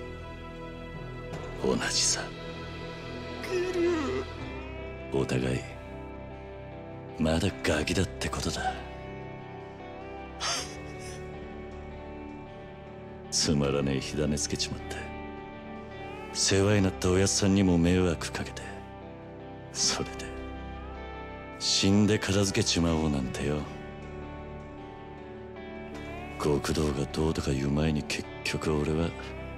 同じさ。お互いまだガキだってことだ。つまらねえ火種つけちまって世話になったおやっさんにも迷惑かけて、それで死んで片付けちまおうなんてよ。極道がどうとか言う前に結局俺は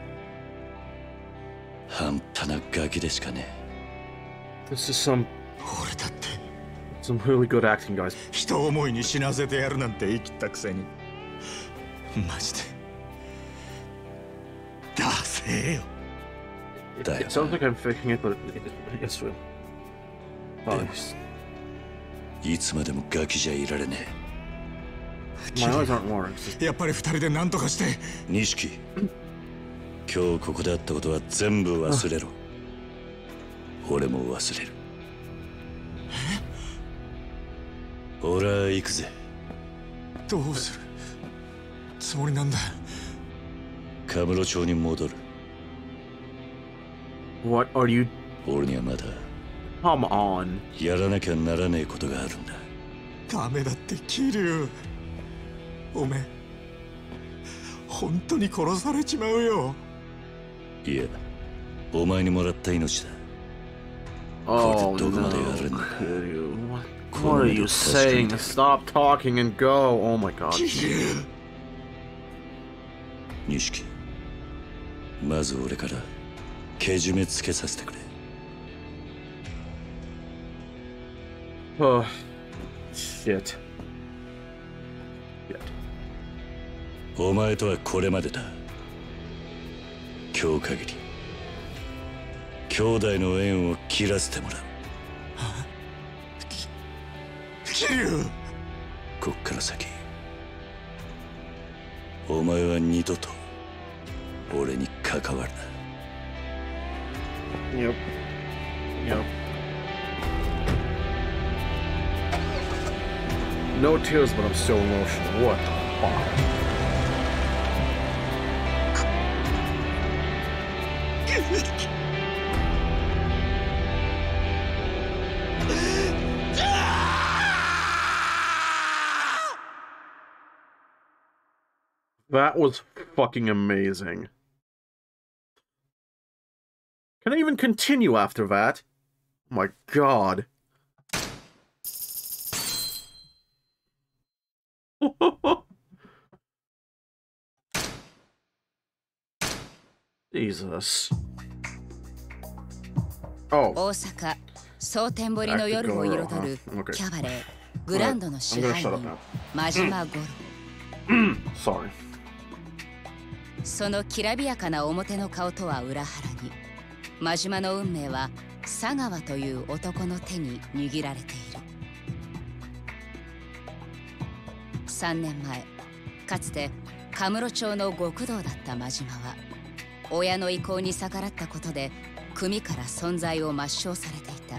半端なガキでしかね This is some 俺だって really good acting, guys. 人思いに死なせてやるなんて言い切ったくせにマジでダセえよ。 It sounds like I'm faking it, but it's real. いつまでもガキじゃいられねえ。 My eyes aren't watering. やっぱり二人で何とかして。 錦、今日ここであったことは全部忘れろ。俺も忘れる。俺は行くぜ。 どうするつもりなんだ。 カムロ町に戻る。 What are you? 俺にはまだ Come on. やらなきゃならねえことがあるんだ。 ダメだって桐生。おめえ本当に殺されちまうよ。 いや、お前にもらった命だ。 Oh no, what are you saying? Stop talking and go. Oh my god. 錦、まず俺からけじめつけさせてくれ。 Oh, shit. お前とはこれまでだ。今日限り兄弟の縁を切らせてもらう。 桐生、 こっから先お前は二度と俺に関わるな。 Yep. Yep. No tears, but I'm still emotional. What the fuck? That was fucking amazing. Can I even continue after that? Oh my god. Jesus. Oh. 大阪蒼天堀の夜を彩るキャバレーグランドの支配人真島五郎。 Sorry. そのきらびやかな表の顔とは裏腹に、真島の運命は佐川という男の手に握られている。3年前、かつてカムロ町の極道だった真島は、親の意向に逆らったことで組から存在を抹消されていた。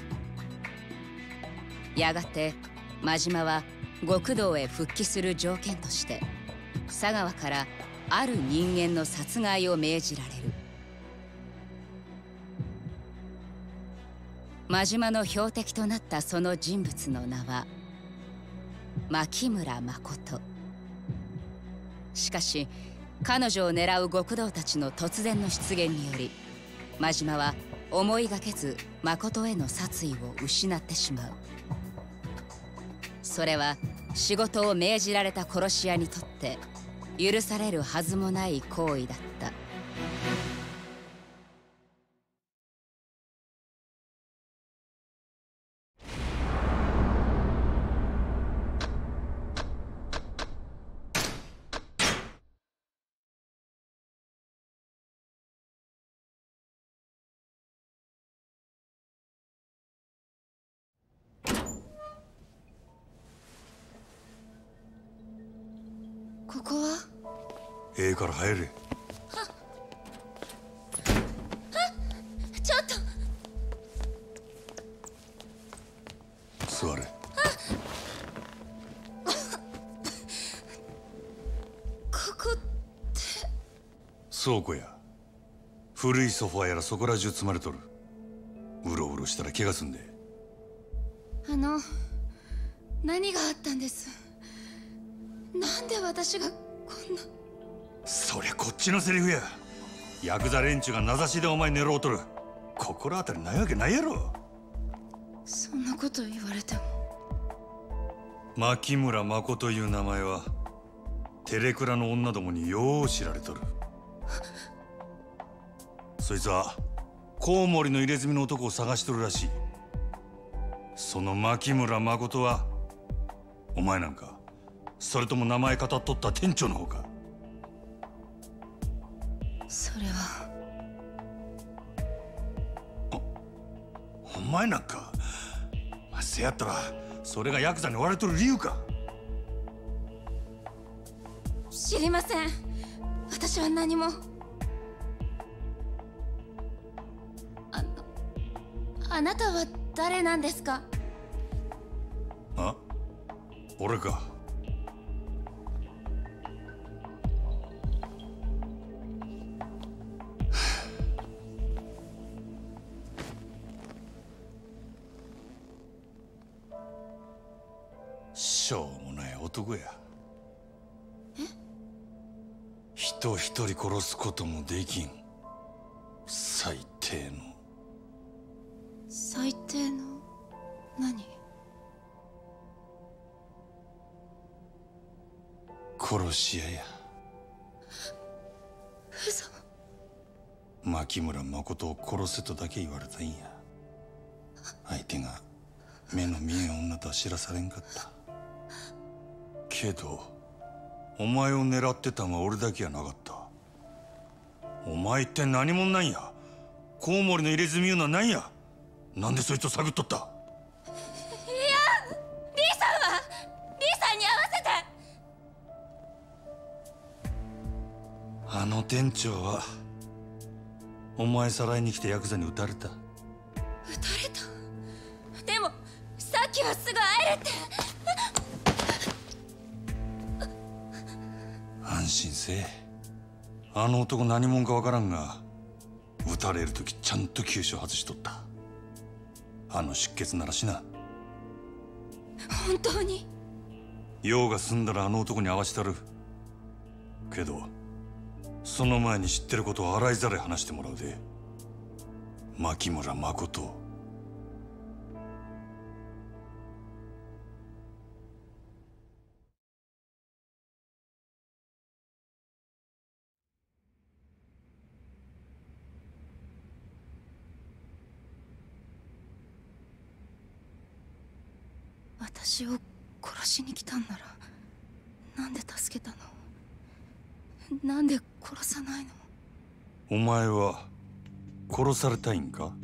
やがて真島は極道へ復帰する条件として、佐川からある人間の殺害を命じられる。真島の標的となったその人物の名は牧村誠。しかし彼女を狙う極道たちの突然の出現により、真島は思いがけず誠への殺意を失ってしまう。それは仕事を命じられた殺し屋にとって許されるはずもない行為だった。ここはええから入れ。 ちょっと座れ。 ここって倉庫や古いソファーやらそこら中積まれとる。うろうろしたら怪我すんで。 何があったんです？なんで私がこんな。 そりゃこっちのセリフや。 ヤクザ連中が名指しでお前狙おうとる。心当たりないわけないやろ。 そんなこと言われても。 牧村誠という名前はテレクラの女どもによう知られとる。そいつはコウモリの入れ墨の男を探しとるらしい。その牧村誠はお前なんか、それとも名前語っとった店長の方か？ それはお前なんか、せやったらそれがヤクザに追われとる理由か？ 知りません。私は何も。あなたは誰なんですか？ あ、俺か。しょうもない男や。人一人殺すこともできん最低の。 最低の何？ 殺し屋や。 嘘。 牧村誠を殺せとだけ言われたんや。相手が目の見えん女とは知らされんかった。けどお前を狙ってたんは俺だけやなかった。お前って何者なんや？コウモリの入れ墨いうのは何や？なんでそいつを探っとった？いや、 リーさんはリーさんに合わせて。 あの店長はお前さらいに来てヤクザに撃たれた。 撃たれた？でもさっきはすぐ会えるって。 安心せえ。あの男何者かわからんが、撃たれる時ちゃんと急所外しとった。あの出血ならしな。 本当に？ 用が済んだらあの男に会わしたる。けどその前に知ってることを洗いざらい話してもらうで。牧村誠。 私を殺しに来たんならなんで助けたの？なんで殺さないの？ お前は殺されたいんか？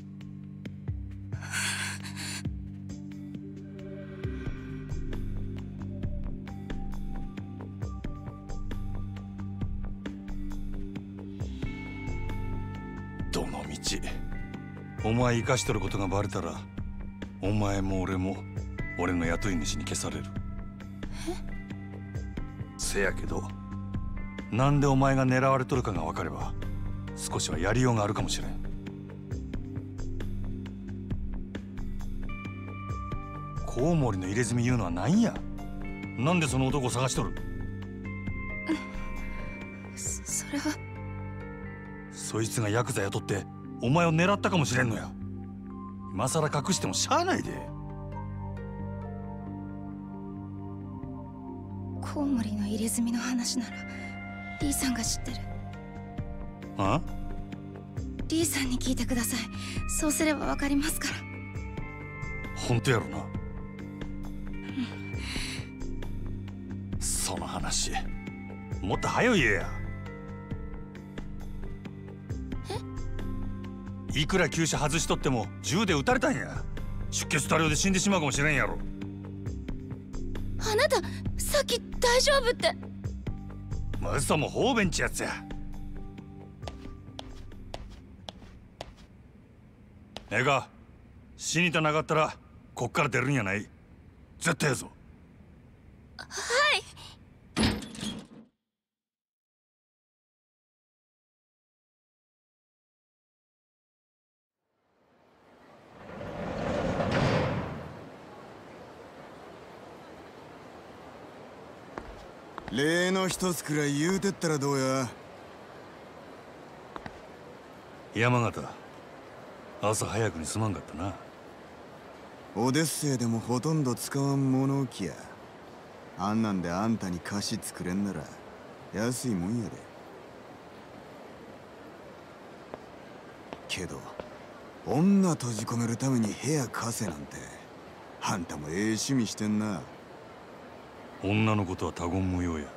どのみちお前生かしとることがバレたら、お前も俺も俺の雇い主に消される。せやけどなんでお前が狙われとるかが分かれば少しはやりようがあるかもしれん。コウモリの入れ墨言うのは何や？なんでその男を探しとる？ それはそいつがヤクザ雇ってお前を狙ったかもしれんのや。今さら隠してもしゃあないで。 コウモリの入れ墨の話ならリーさんが知ってる。 あ？ リーさんに聞いてください。そうすればわかりますから。 本当やろな。その話もっと早い言えや。いくら急所外しとっても銃で撃たれたんや。出血多量で死んでしまうかもしれんやろ。 あなたさっき大丈夫って。 嘘も方便ちやつや。ええか、死にたなかったらこっから出るんやない。絶対やぞ。 はい。 例の一つくらい言うてったらどうや。 山形、朝早くにすまんかったな。 オデッセイでもほとんど使わん物置や。あんなんであんたに菓子作れんなら安いもんやで。けど女閉じ込めるために部屋貸せなんて、あんたもええ趣味してんな。 女のことは他言無用や。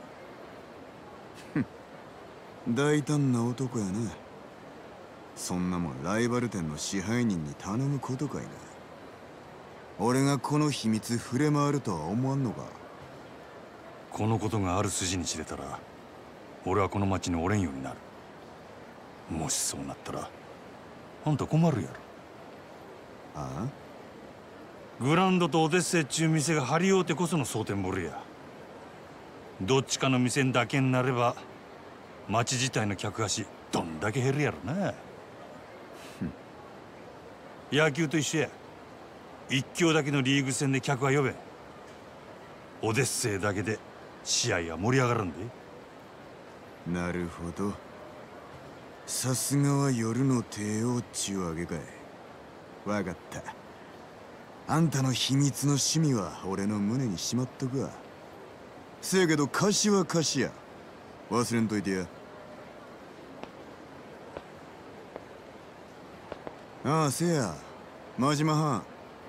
大胆な男やな。そんなもんライバル店の支配人に頼むことかいな。俺がこの秘密触れ回るとは思わんのか。 このことがある筋に知れたら、俺はこの町におれんようになる。もしそうなったらあんた困るやろ。 ああ、グランドとオデッセイっちゅう店が張り合うてこその蒼天堀や。どっちかの店だけになれば町自体の客足どんだけ減るやろな。野球と一緒や。一強だけのリーグ戦で客は呼べん。オデッセイだけで試合は盛り上がるんで。 なるほど。さすがは夜の帝王っちゅうわけかい。わかった。あんたの秘密の趣味は俺の胸にしまっとくわ。せやけど貸しは貸しや。忘れんといてや。ああ、せや真島藩。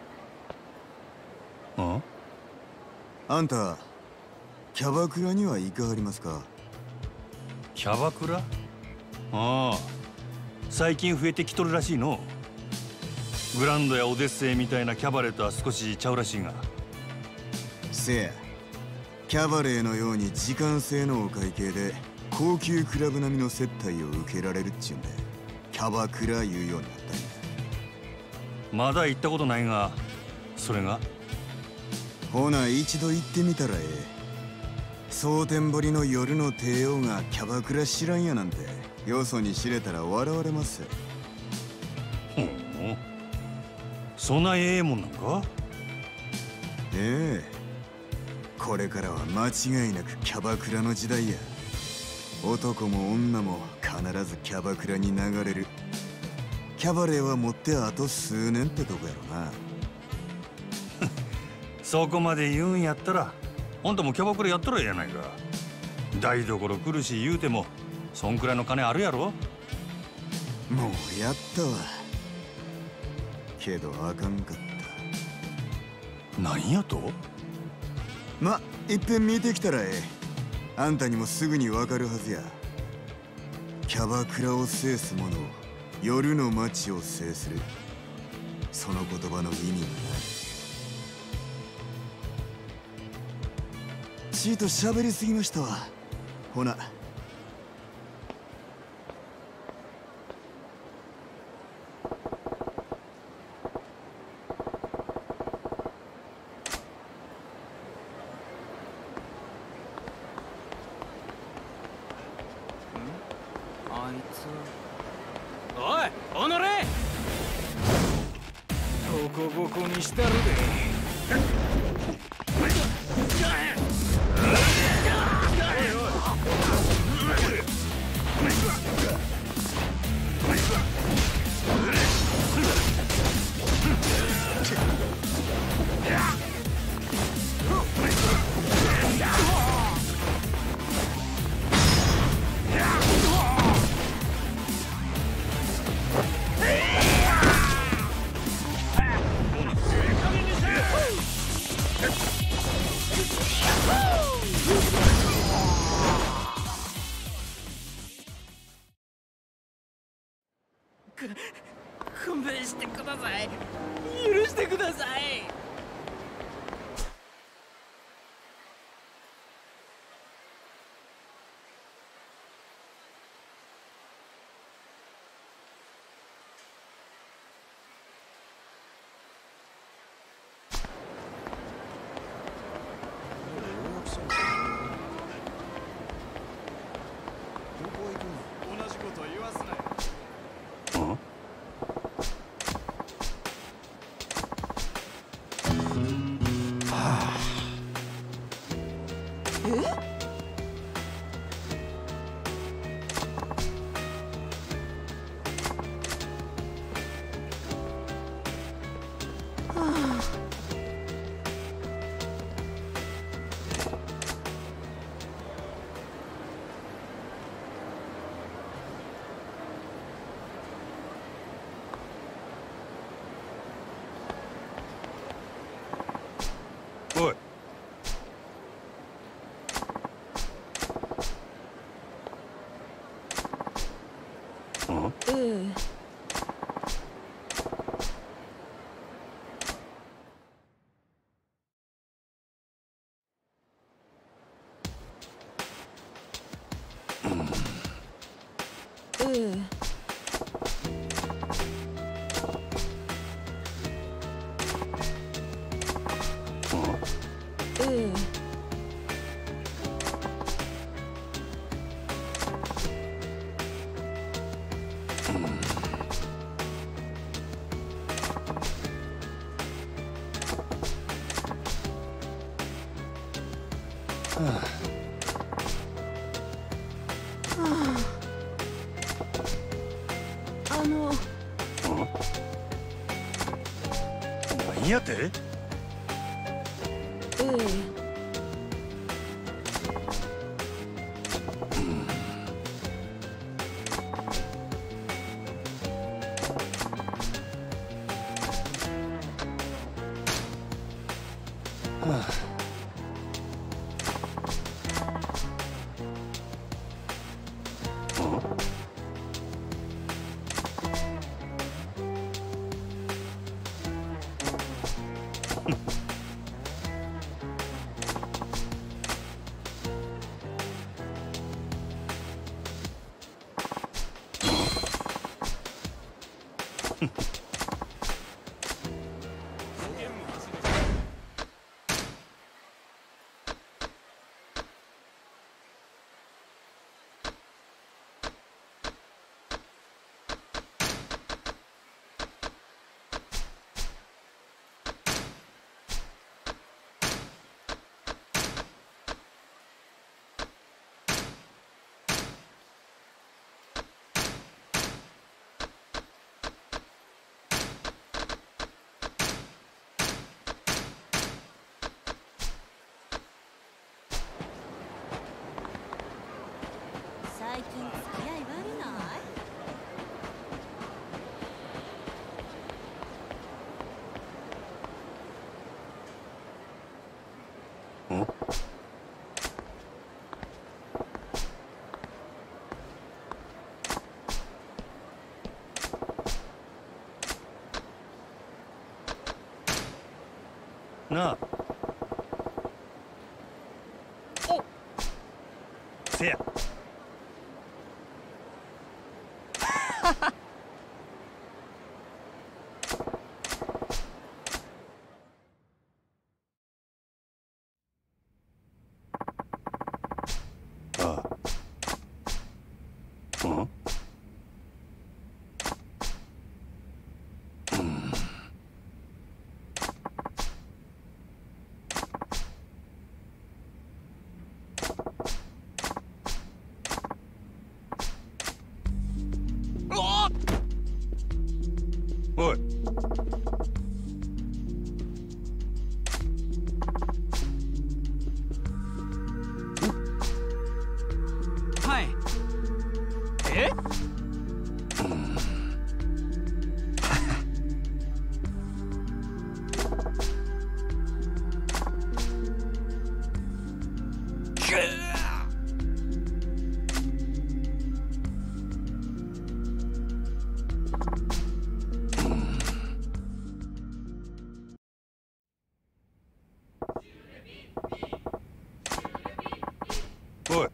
あんたキャバクラには行かはりますか？ キャバクラ？ああ、最近増えてきとるらしいの。グランドやオデッセイみたいなキャバレーとは少しちゃうらしいが。 せやキャバレーのように時間制のお会計で高級クラブ並みの接待を受けられるっちゅうんでキャバクラ言うようになったんや。 まだ行ったことないが、それが？ ほな一度行ってみたらええ。蒼天堀の夜の帝王がキャバクラ知らんやなんてよそに知れたら笑われます。 ほう、そんなええもんなんか？ ええ、これからは間違いなくキャバクラの時代や。男も女も必ずキャバクラに流れる。キャバレーは持ってあと数年ってとこやろな。 そこまで言うんやったらあんたもキャバクラやったらええやないか。台所来るし言うてもそんくらいの金あるやろ。 もうやったわ。けどあかんかった。 なんやと？ ま、いっぺん見てきたらええ。あんたにもすぐにわかるはずや。キャバクラを制す者を夜の街を制する。その言葉の意味がな。ちーと喋りすぎましたわ。ほな。 おい、おのれ！ボコボコにしたるで。勘弁してください。許してください。同じこと言わすなよ。 何やて？ 最近付き合い悪ない？ なあ。お。せや。おい。 はい。え？ おい。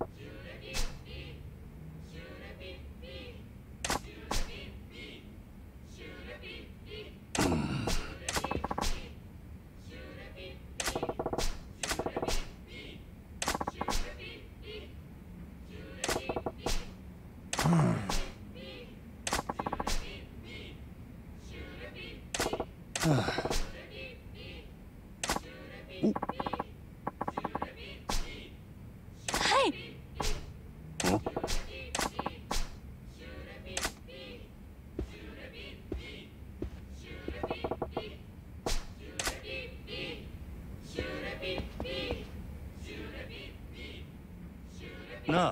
なあ。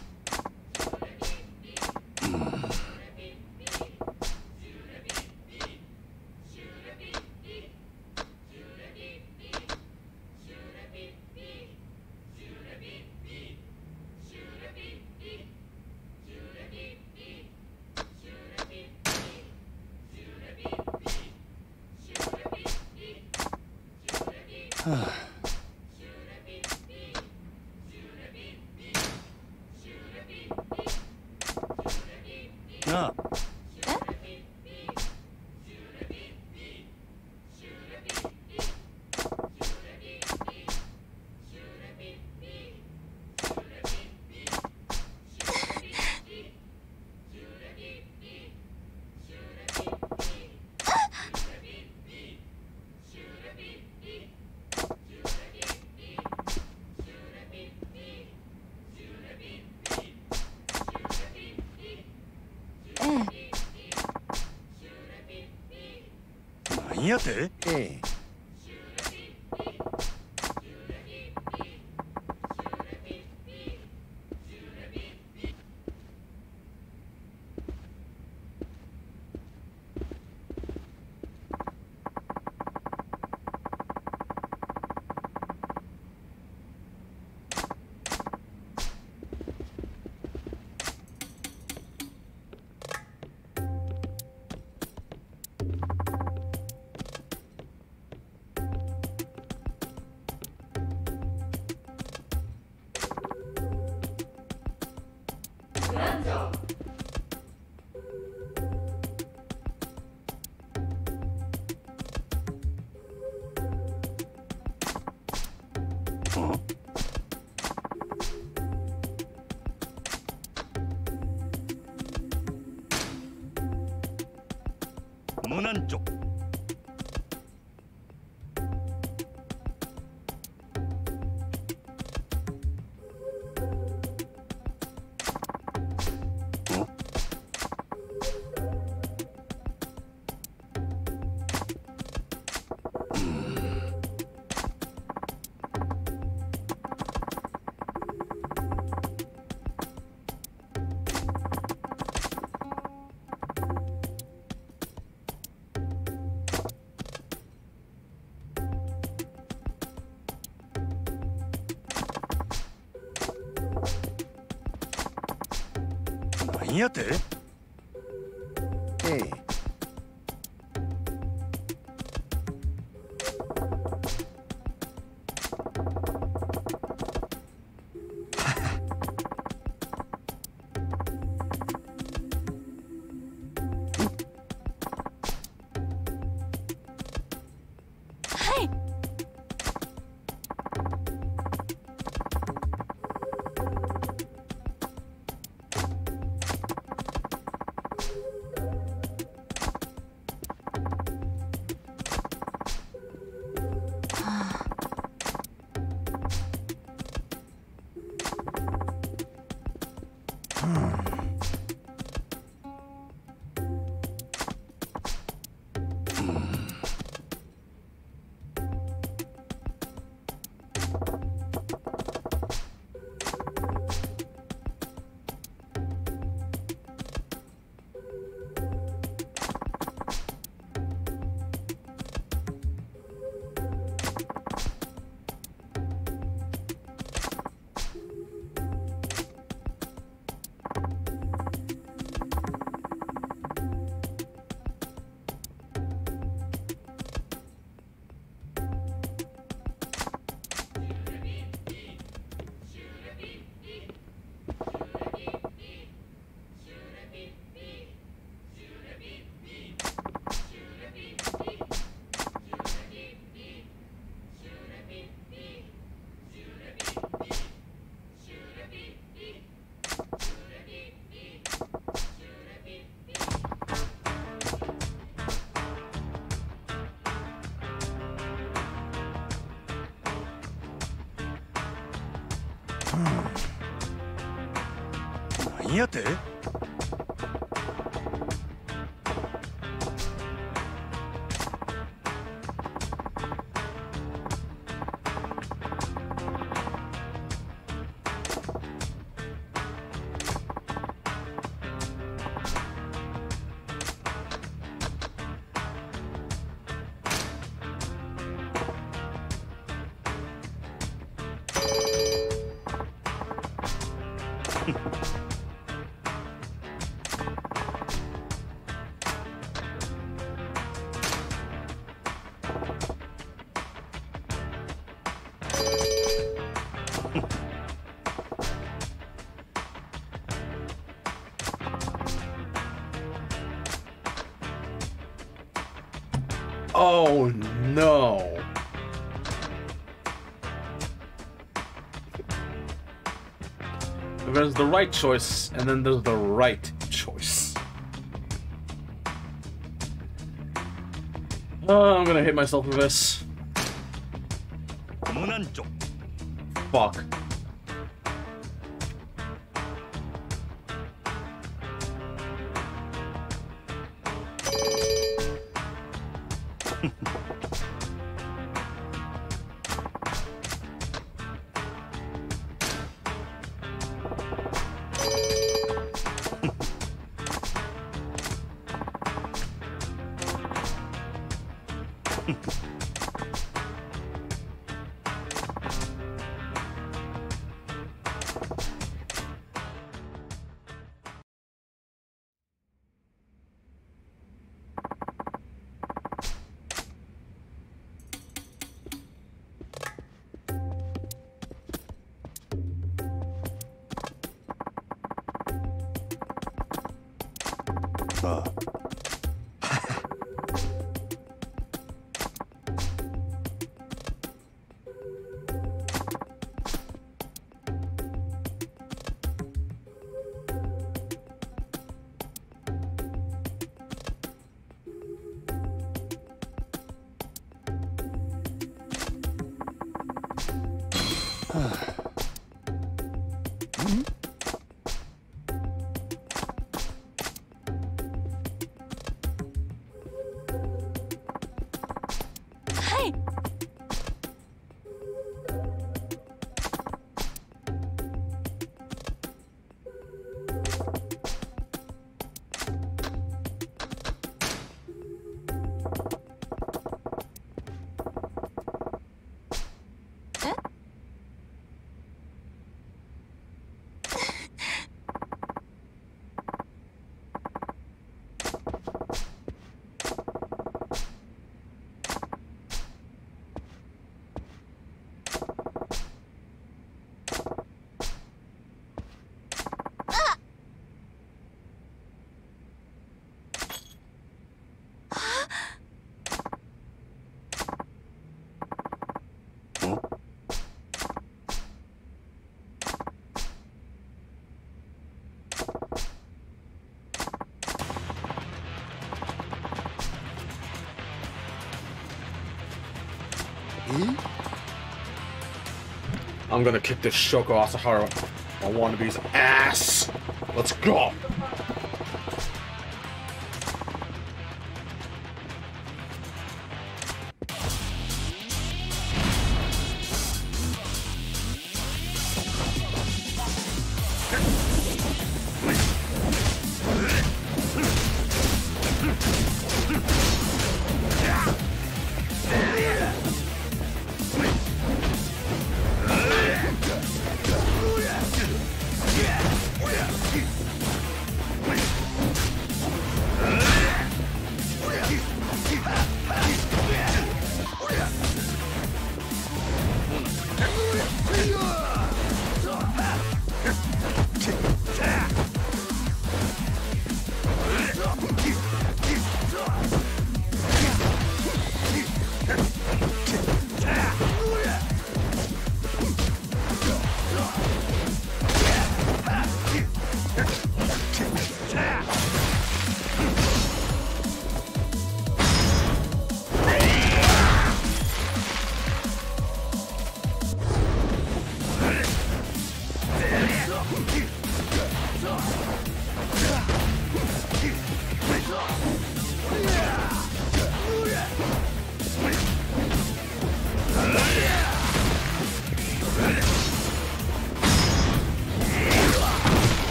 なあ。 なんやて？ ええ。 無難長。なんやて？ ええ。 はい。 なんやて？ Oh no. There's the right choice, and then there's the right choice. Oh, I'm gonna hit myself with this. Fuck. ああ。 I'm gonna kick this Shoko Asahara on Wannabe's ass. Let's go.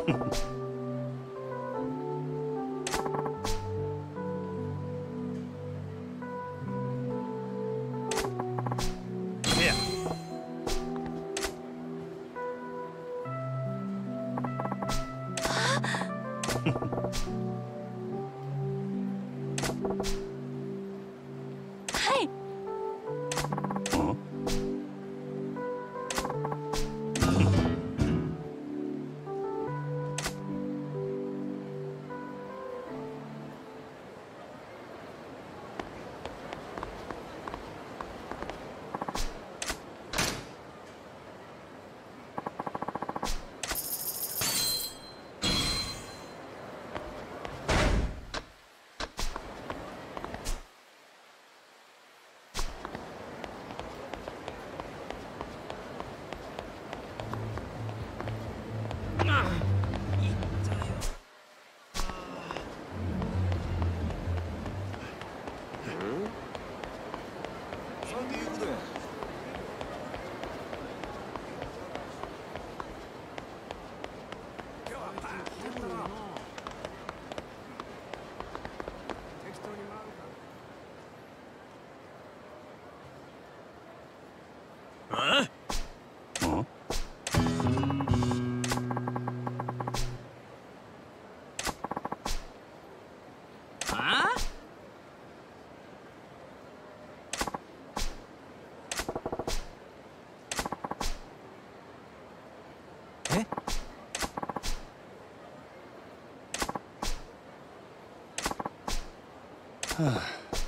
まだまだ持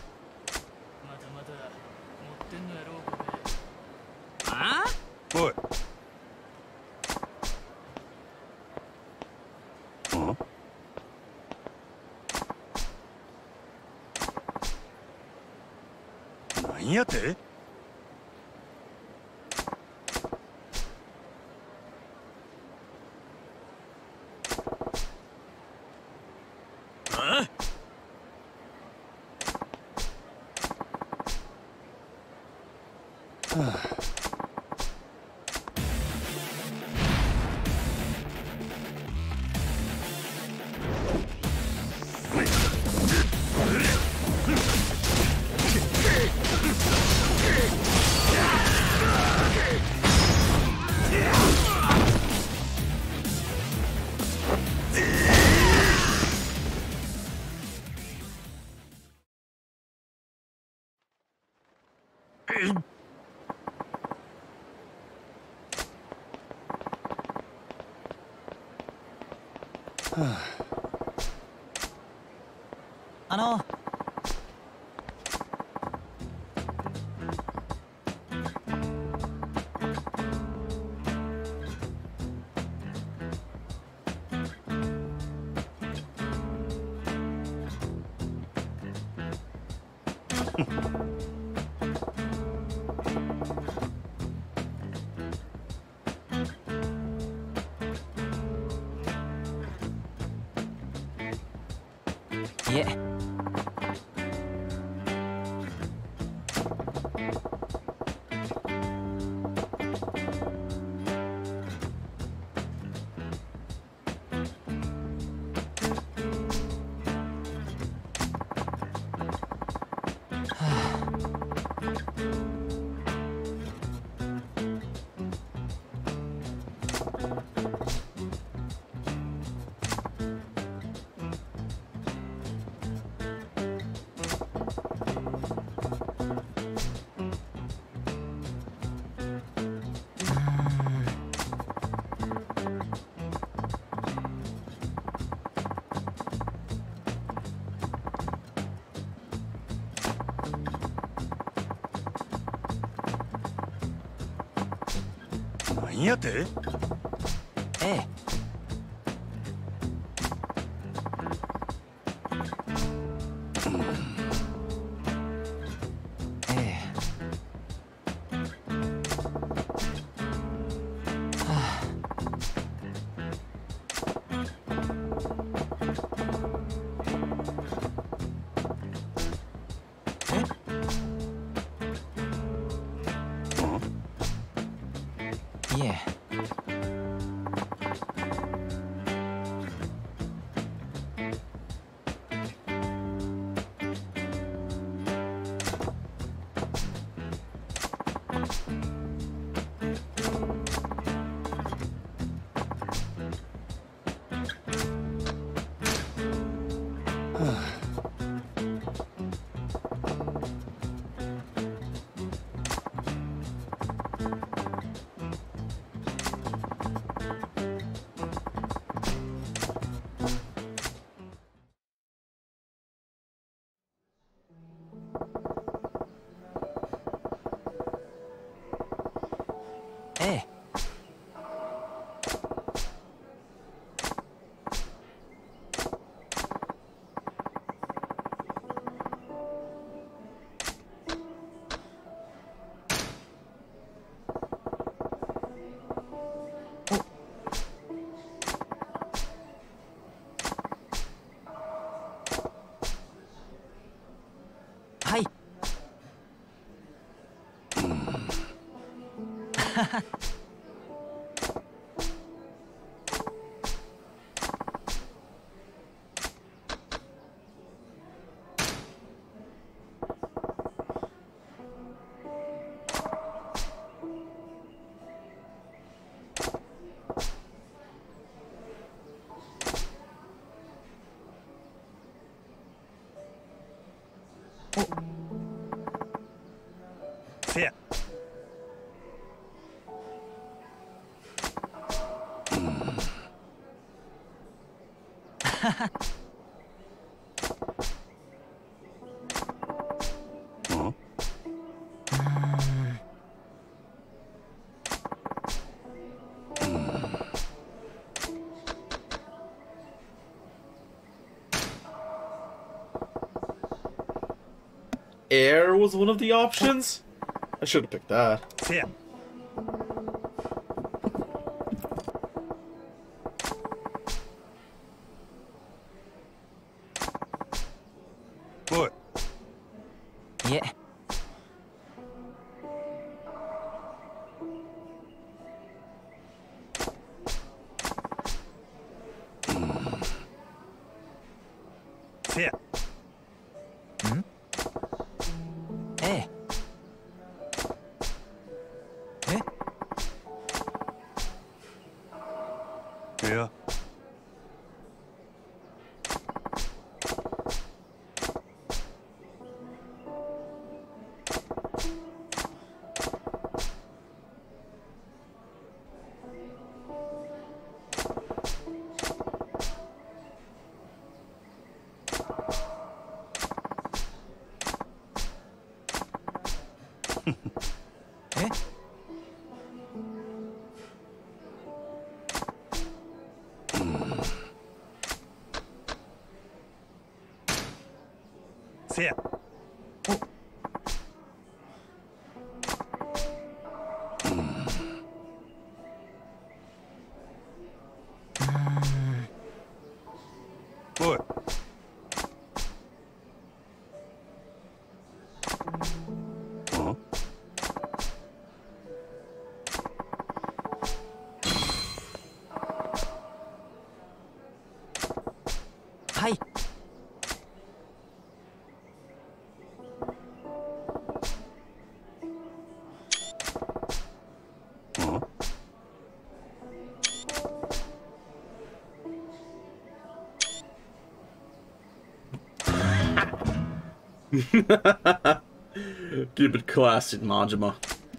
ってんのやろうこれ。ああ？ おい。なんやて？ いえ。 なんやて？ ええ。いえ。 ええ。はい。せや。 Air was one of the options? I should have picked that. Yeah. What? いえ。 せや。 ん？ええ。 いや。 え？ せや。おい。 はい。 Keep it classy, Majima.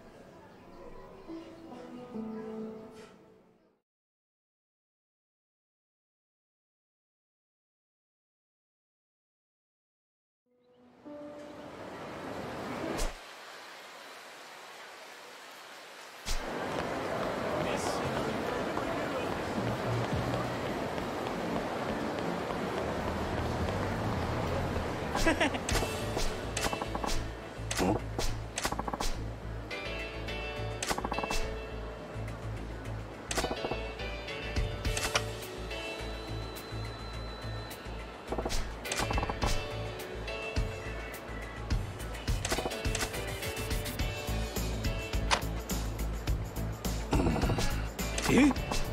え？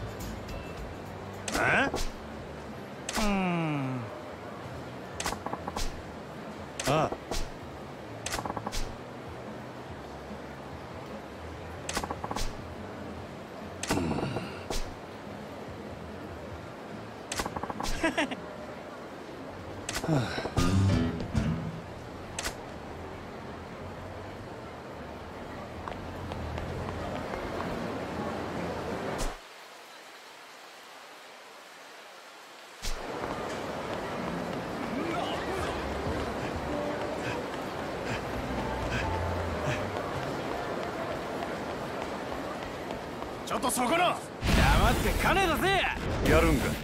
ああ。 ちょっとそこの黙って金だぜ。 やるんか。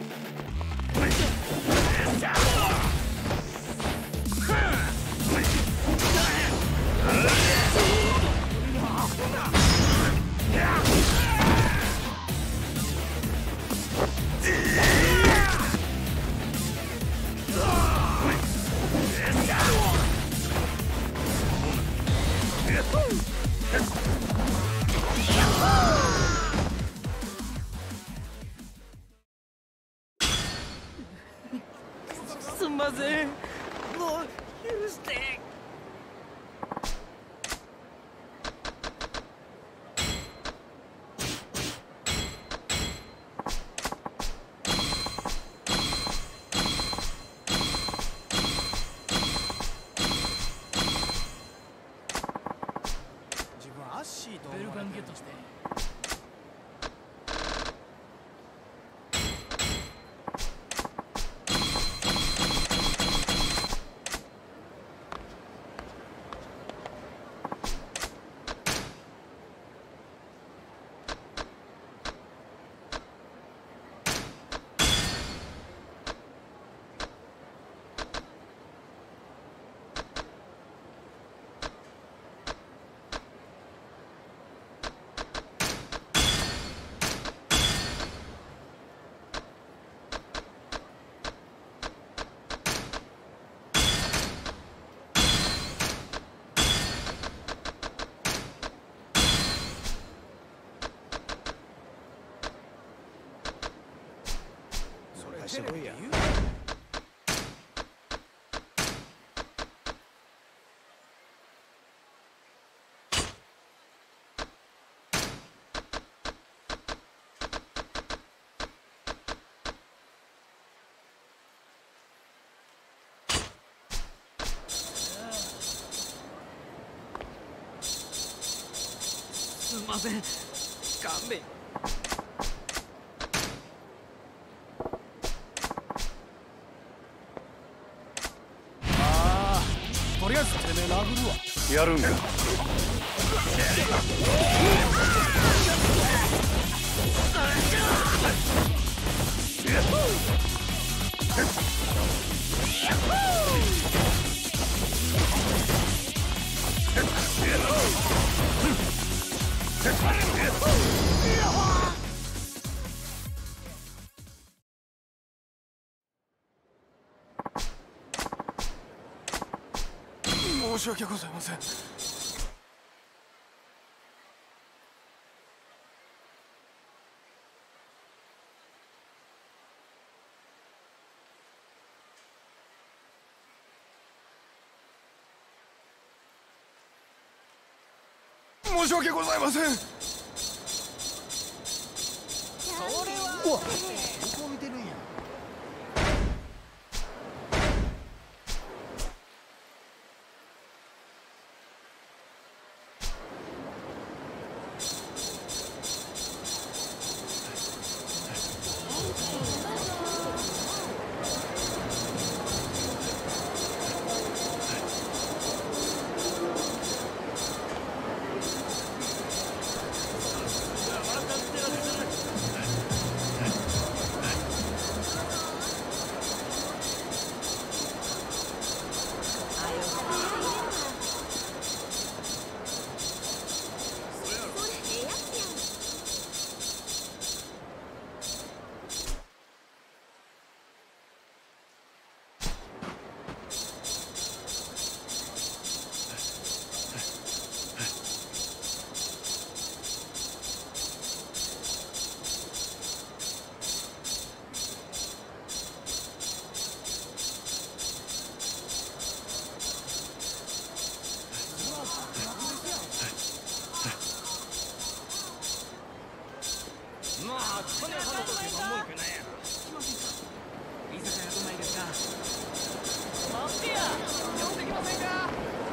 すんません。もう許して。 自分アッシーとベルガンゲットして。 してこいや。 すんません。勘弁。 とりあえずてめえ殴るわ。 やるんか。 申し訳ございません。申し訳ございません。 それはうわっ、どこ見てるんや。 待ってや呼んできませんか。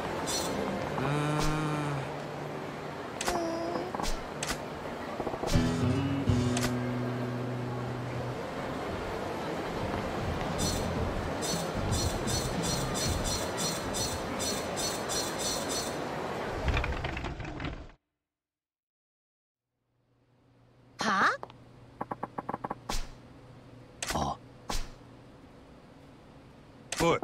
はあおい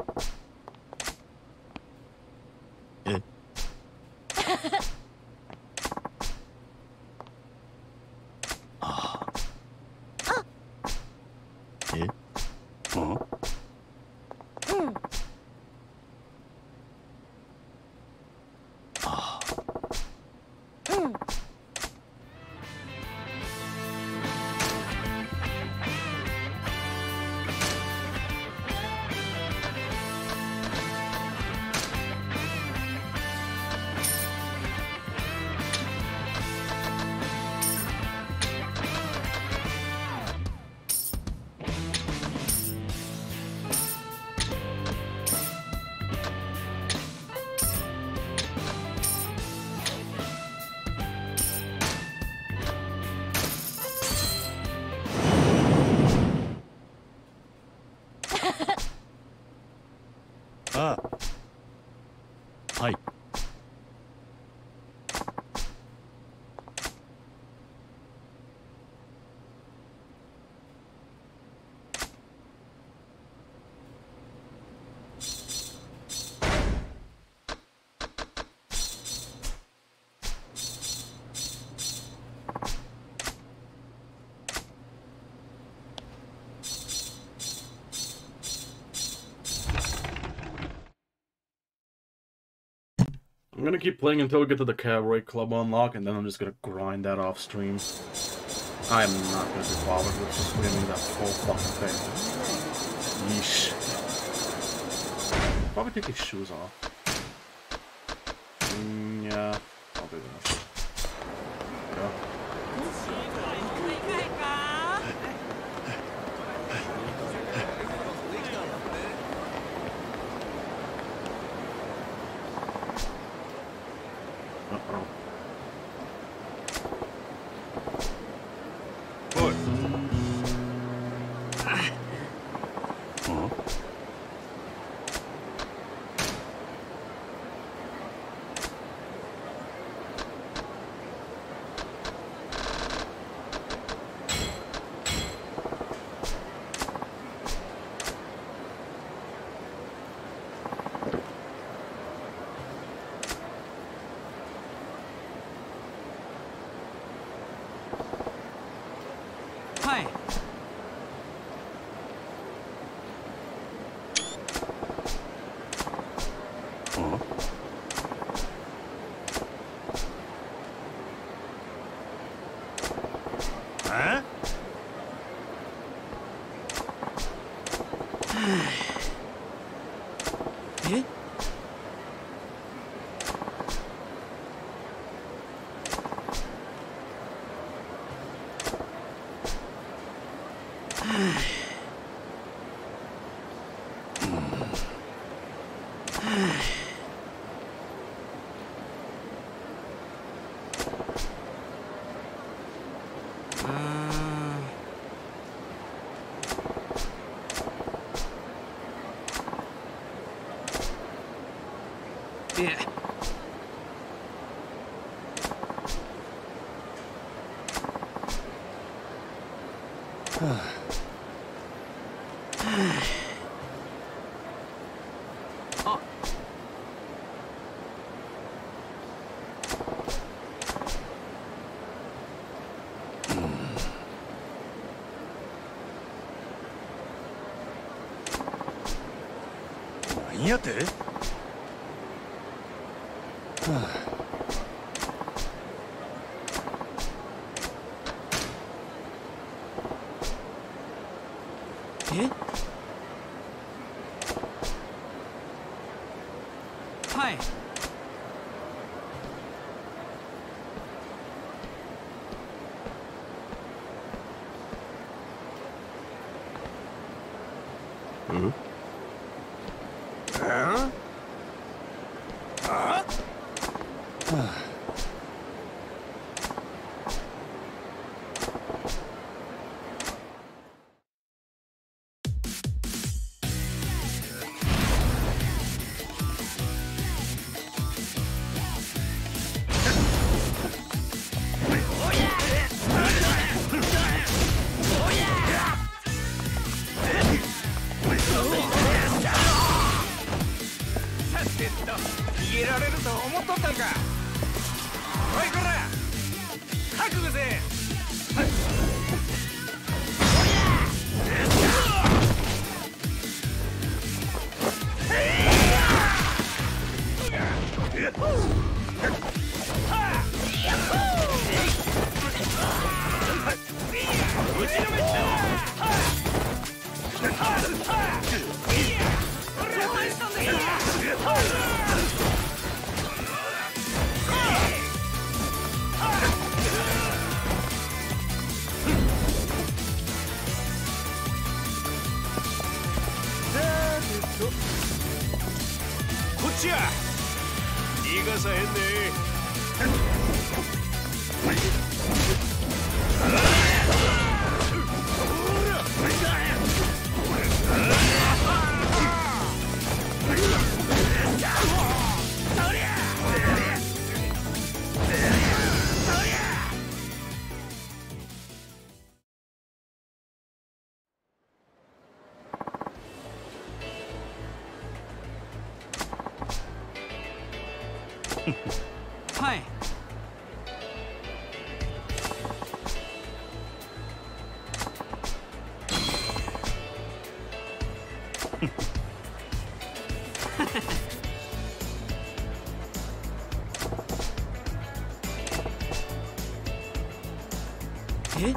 えあえうんああはい I'm gonna keep playing until we get to the Cabaret Club unlock, and then I'm just gonna grind that off stream. I'm not gonna be bothered with just winning that whole fucking thing. Yeesh. Probably take these shoes off. Yeah, I'll do that. Yeah. 何やて？ え？はい。 Mm-hmm. 逃げられると思っとったんか。おいこら覚悟せ。打ちのめした。こっちや逃がさへんで。 はい。え？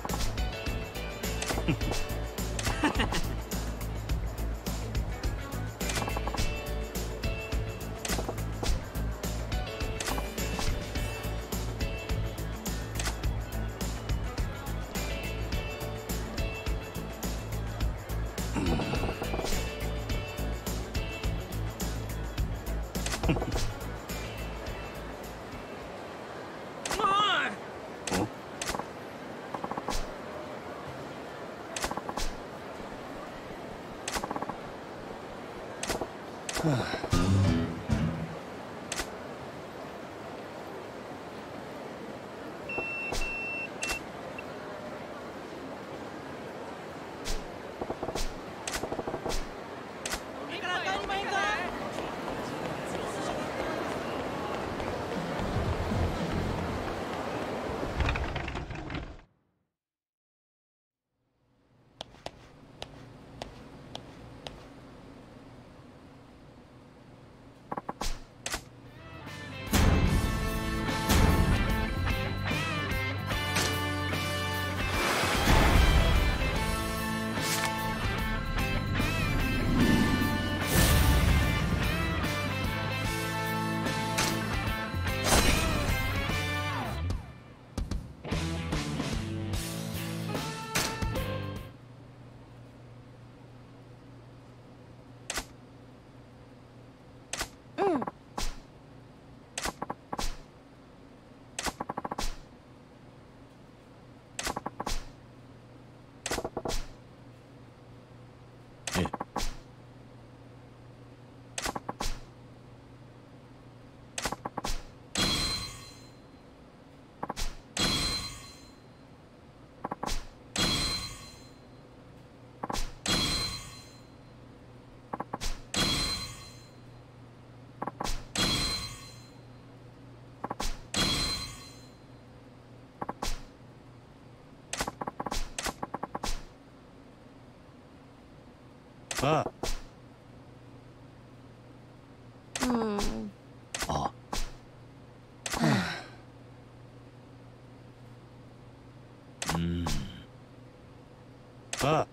あうん。 あ。うん。あ。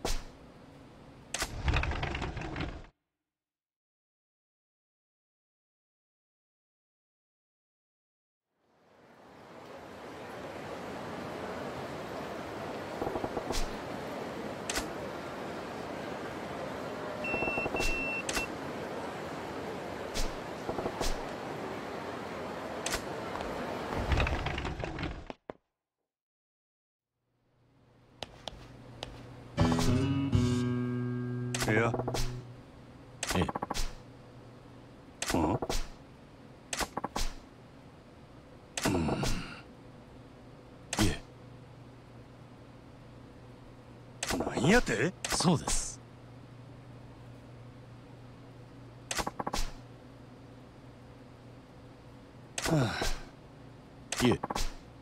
や。え。いえ。なんやて？ そうです。 いえ。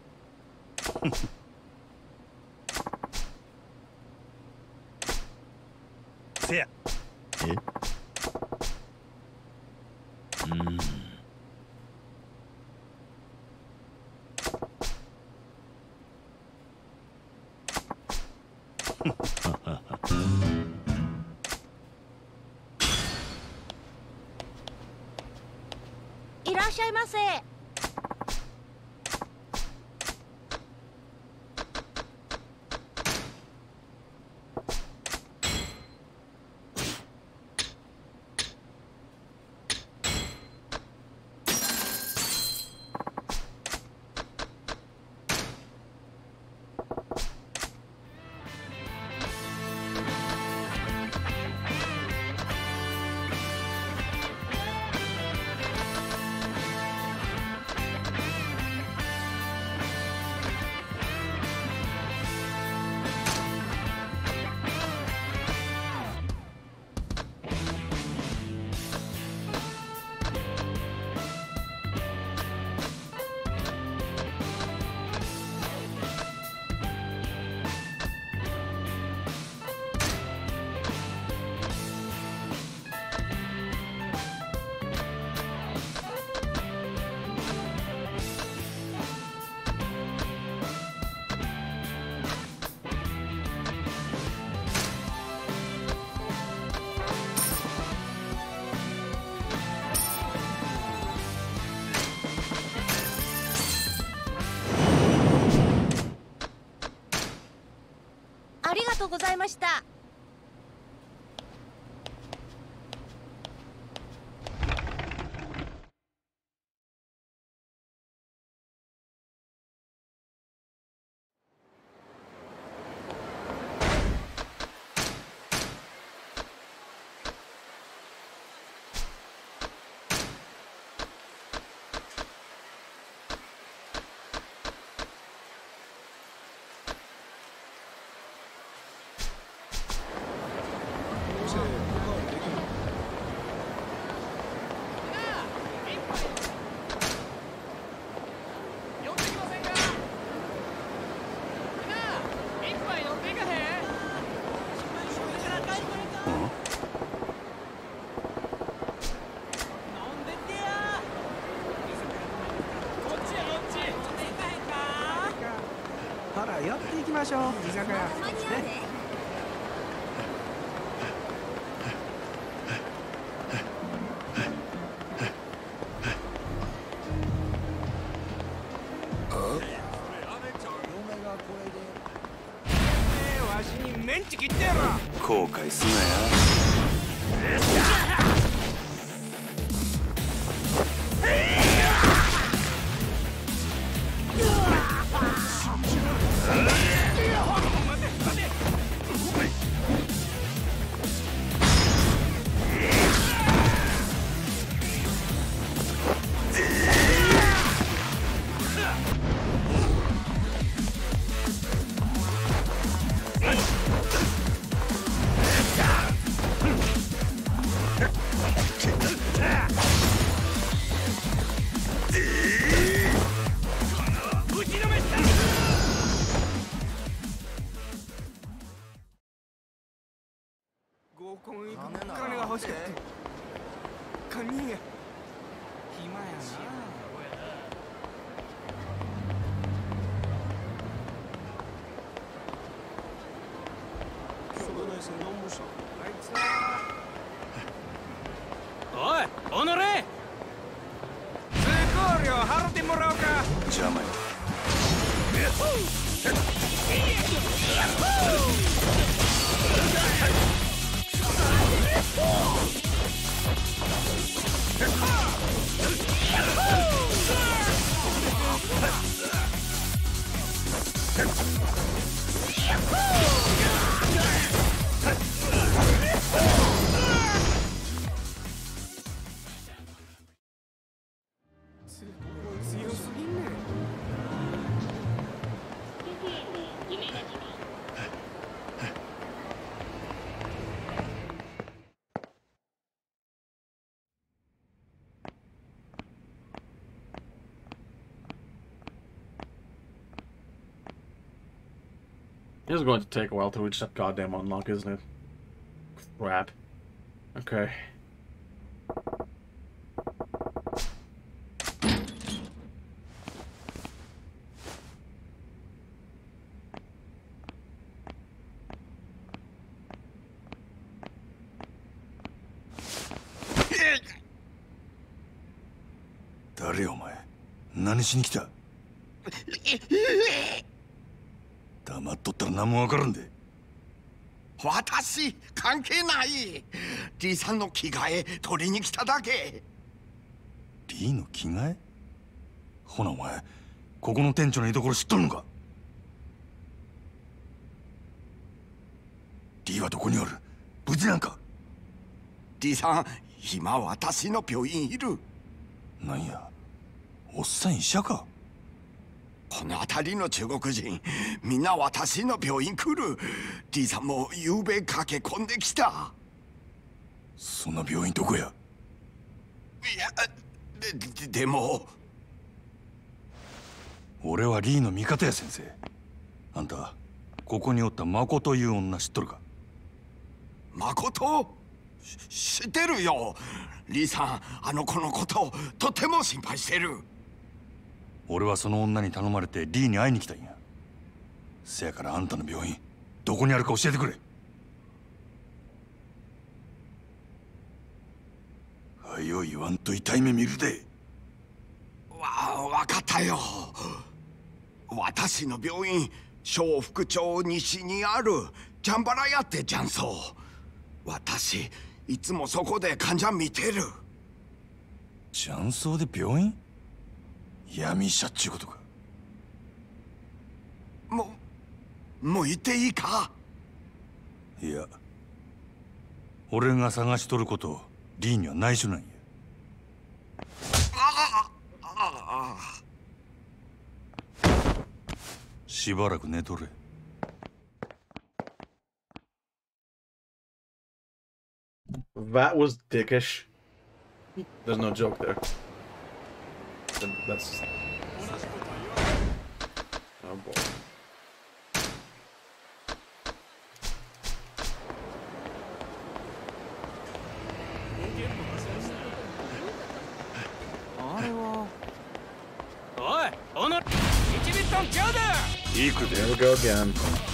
せや。え？ いらっしゃいませ。ありがとうございました。 ほら寄っていきましょう。居酒屋ね。わしにメンチ切ってやろ。 後悔すなや。 合コン行く金が欲しくて。カニや。暇やな。おい、おのれ。通行料払ってもらおうか。 邪魔や。 強すぎんね。 This is going to take a while to reach that goddamn unlock, isn't it? Crap. Okay. 誰お前？何しに来た？黙っとったら何もわからんで。 私関係ない。リーさんの着替え取りに来ただけ。 リーの着替え？ほなお前ここの店長の居所知っとるのか？リーはどこにおる？無事なんか？ リーさん今私の病院いる。 なんやおっさん医者か？ この辺りの中国人みんな私の病院来る。リーさんも夕べ駆け込んできた。 そんな病院どこや？ いやでも俺はリーの味方や。先生あんたここにおった誠という女知っとるか？ 誠？知ってるよ。リーさんあの子のこととても心配してる。 俺はその女に頼まれてリーに会いに来たんや。せやからあんたの病院どこにあるか教えてくれ。はよ言わんと痛い目見るで。 わかったよ。私の病院小福町西にあるジャンバラ屋ってジャンソー。私いつもそこで患者見てる。 ジャンソーで病院？闇医者っちゅうことか？ もう言っていいか？ いや俺が探しとることリーには内緒なんや。しばらく寝とれ。 That was dickish. There's no joke there. That's... Oh boy. There we go again.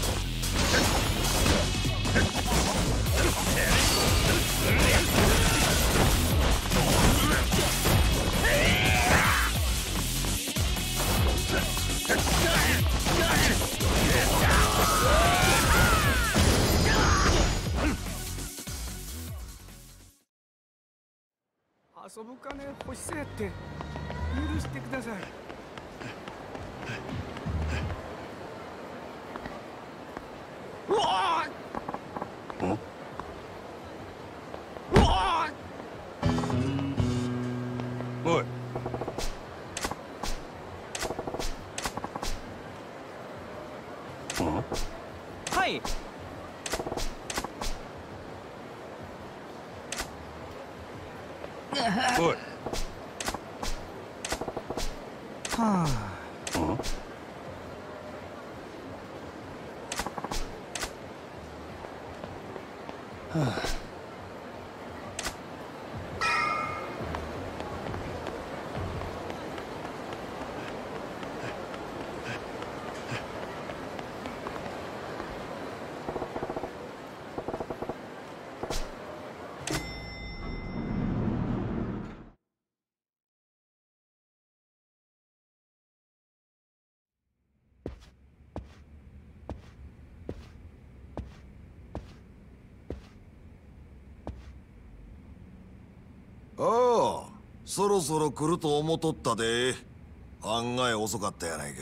ああ、そろそろ来ると思っとったで。案外遅かったやないか。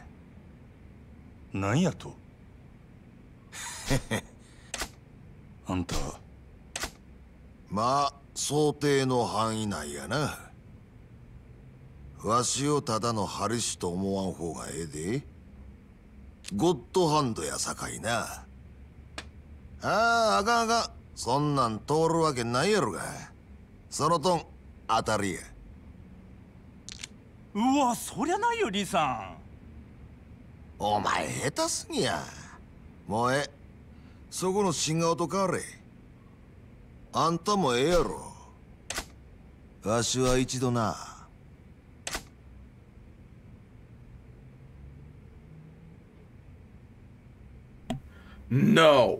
なんやと？あんたまあ想定の範囲内やな。 わしをただのハリシと思わん方がええで。ゴッドハンドやさかいな。ああ、あかんあかん。そんなん通るわけないやろが。そのとん当たりや。 うわ、そりゃないよリさん。 お前下手すぎや。もうそこの新顔と変われ。あんたもええやろ。わしは一度な。 No.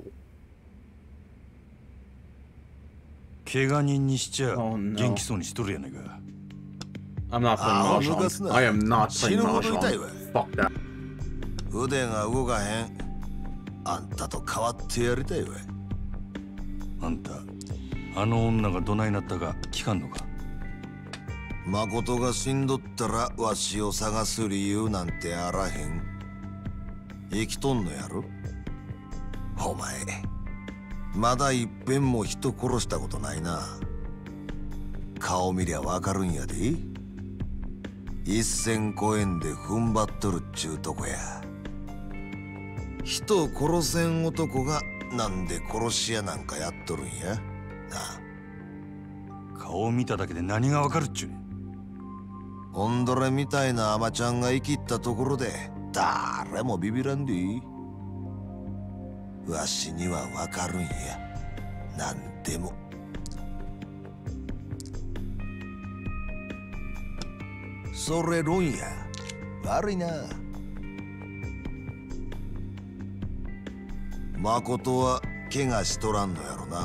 怪我人にしちゃ元気そうにしとるやねんか。 I'm not playing Mahjong. I am not playing Mahjong. Fuck that. 腕が動かへん。あんたと変わってやりたいわ。 あんた、あの女がどないなったか聞かんのか。 誠が死んどったらわしを探す理由なんてあらへん。生きとんのやろ。お前まだいっぺんも人殺したことないな。顔見りゃわかるんやで。一線越えんで踏ん張っとるっちゅうとこや。人殺せん男がなんで殺し屋なんかやっとるんやな。 顔見ただけで何がわかるっちゅうねん。 オンドレみたいなアマちゃんが生きったところで誰もビビらんでいい。わしにはわかるんや。なんでも。それ論や。悪いな。誠は怪我しとらんのやろな。 あ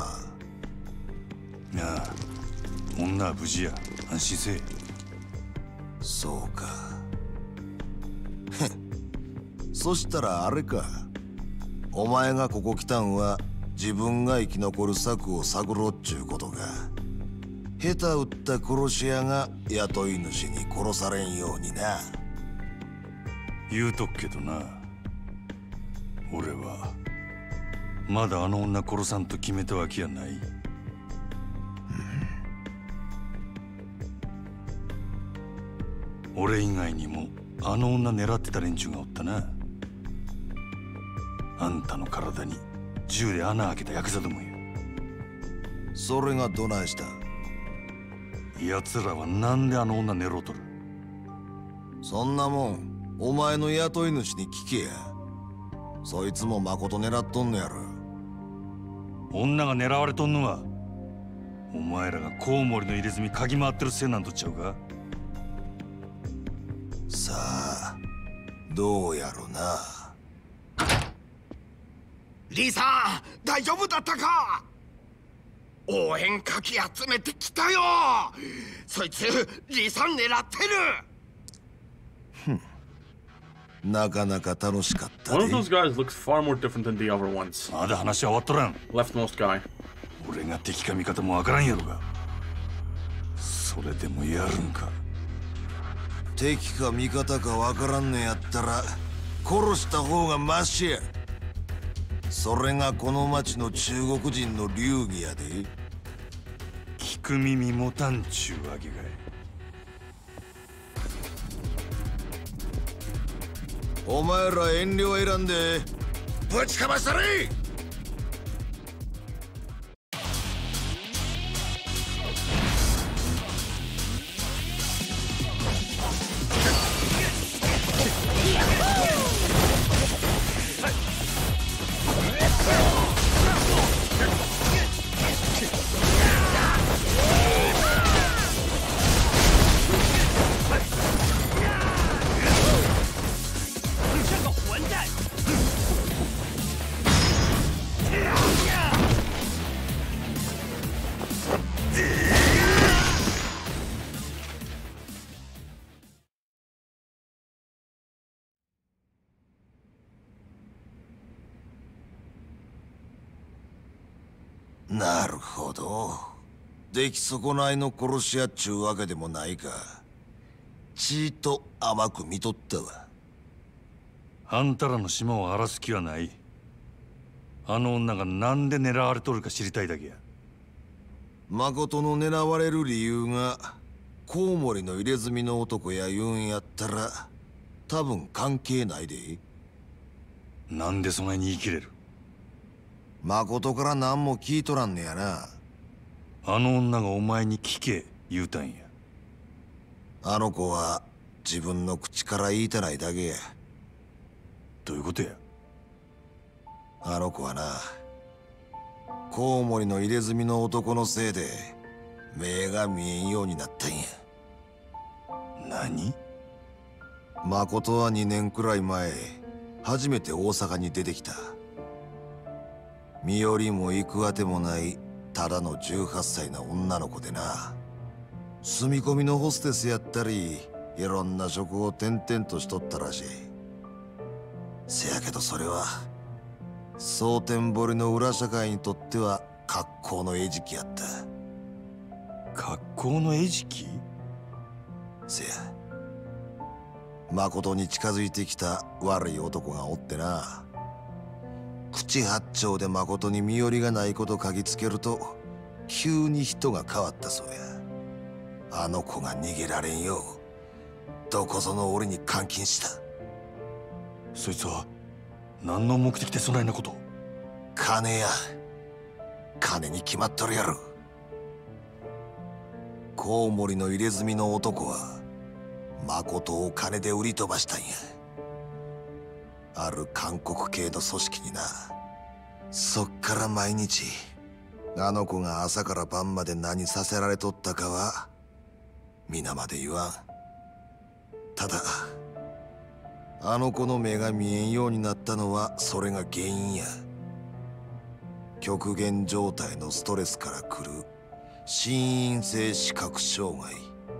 あ、女は無事や。安心せえ。 そうか。そしたらあれか。お前がここ来たんは自分が生き残る策を探ろうっちゅうことか。下手打った殺し屋が雇い主に殺されんようにな。 言うとくけどな、俺はまだあの女殺さんと決めたわけやない。俺以外にもあの女狙ってた連中がおったな。あんたの体に銃で穴開けたヤクザどもや。 それがどないした。 奴らはなんであの女狙うとる。 そんなもんお前の雇い主に聞けや。そいつも誠狙っとんのやろ。 女が狙われとんのはお前らがコウモリの入れ墨嗅ぎ回ってるせいなんとっちゃうか。 さあどうやろな。 リーさん大丈夫だったか。応援かき集めてきたよ。そいつリーさん狙ってる。 なかなか楽しかったね。 One of those guys looks far more different than the other ones. まだ話は終わっとらん。 Leftmost guy. 俺が敵か味方もわからんやろが。それでもやるんか。 敵か味方かわからんねやったら殺した方がマシや。それがこの町の中国人の流儀やで。 聞く耳持たんちゅうわけかい。 お前ら遠慮選んでぶちかましたれ。なるほど。出来損ないの殺し屋っちゅうわけでもないか。ちいと甘く見とったわ。 あんたらの島を荒らす気はない。あの女がなんで狙われとるか知りたいだけや。 誠の狙われる理由がコウモリの入れ墨の男や言うんやったら多分関係ないで。 なんでそないに言い切れる？ 誠から何も聞いとらんねやな。 あの女がお前に聞け言うたんや。 あの子は自分の口から言いたないだけや。 どういうことや？ あの子はな、コウモリの入れ墨の男のせいで目が見えんようになったんや。 何？ 誠は2年くらい前初めて大阪に出てきた。身寄りも行くあてもないただの18歳の女の子でな。住み込みのホステスやったりいろんな職を転々としとったらしい。せやけどそれは蒼天堀の裏社会にとっては格好の餌食やった。 格好の餌食？ せや、誠に近づいてきた悪い男がおってな。口八丁で誠に身寄りがないこと嗅ぎつけると急に人が変わったそうや。あの子が逃げられんようどこぞの俺に監禁した。 そいつは何の目的でそないなこと？ 金や。金に決まっとるやろ。コウモリの入れ墨の男は誠を金で売り飛ばしたんや。ある韓国系の組織にな。そっから毎日あの子が朝から晩まで何させられとったかは皆まで言わん。ただあの子の目が見えんようになったのはそれが原因や。極限状態のストレスから来る心因性視覚障害。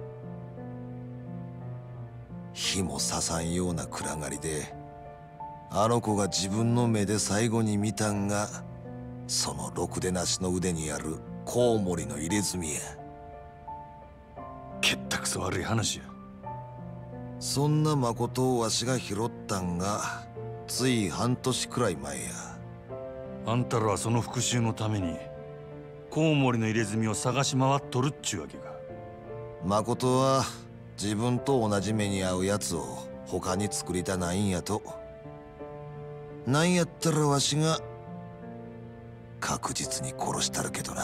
火も刺さんような暗がりであの子が自分の目で最後に見たんがそのろくでなしの腕にあるコウモリの入れ墨や。 けったくそ悪い話や。 そんな誠をわしが拾ったんがつい半年くらい前や。 あんたらはその復讐のためにコウモリの入れ墨を探し回っとるっちゅうわけか。 誠は自分と同じ目に遭うやつを他に作りたないんやと。なんやったらわしが確実に殺したるけどな。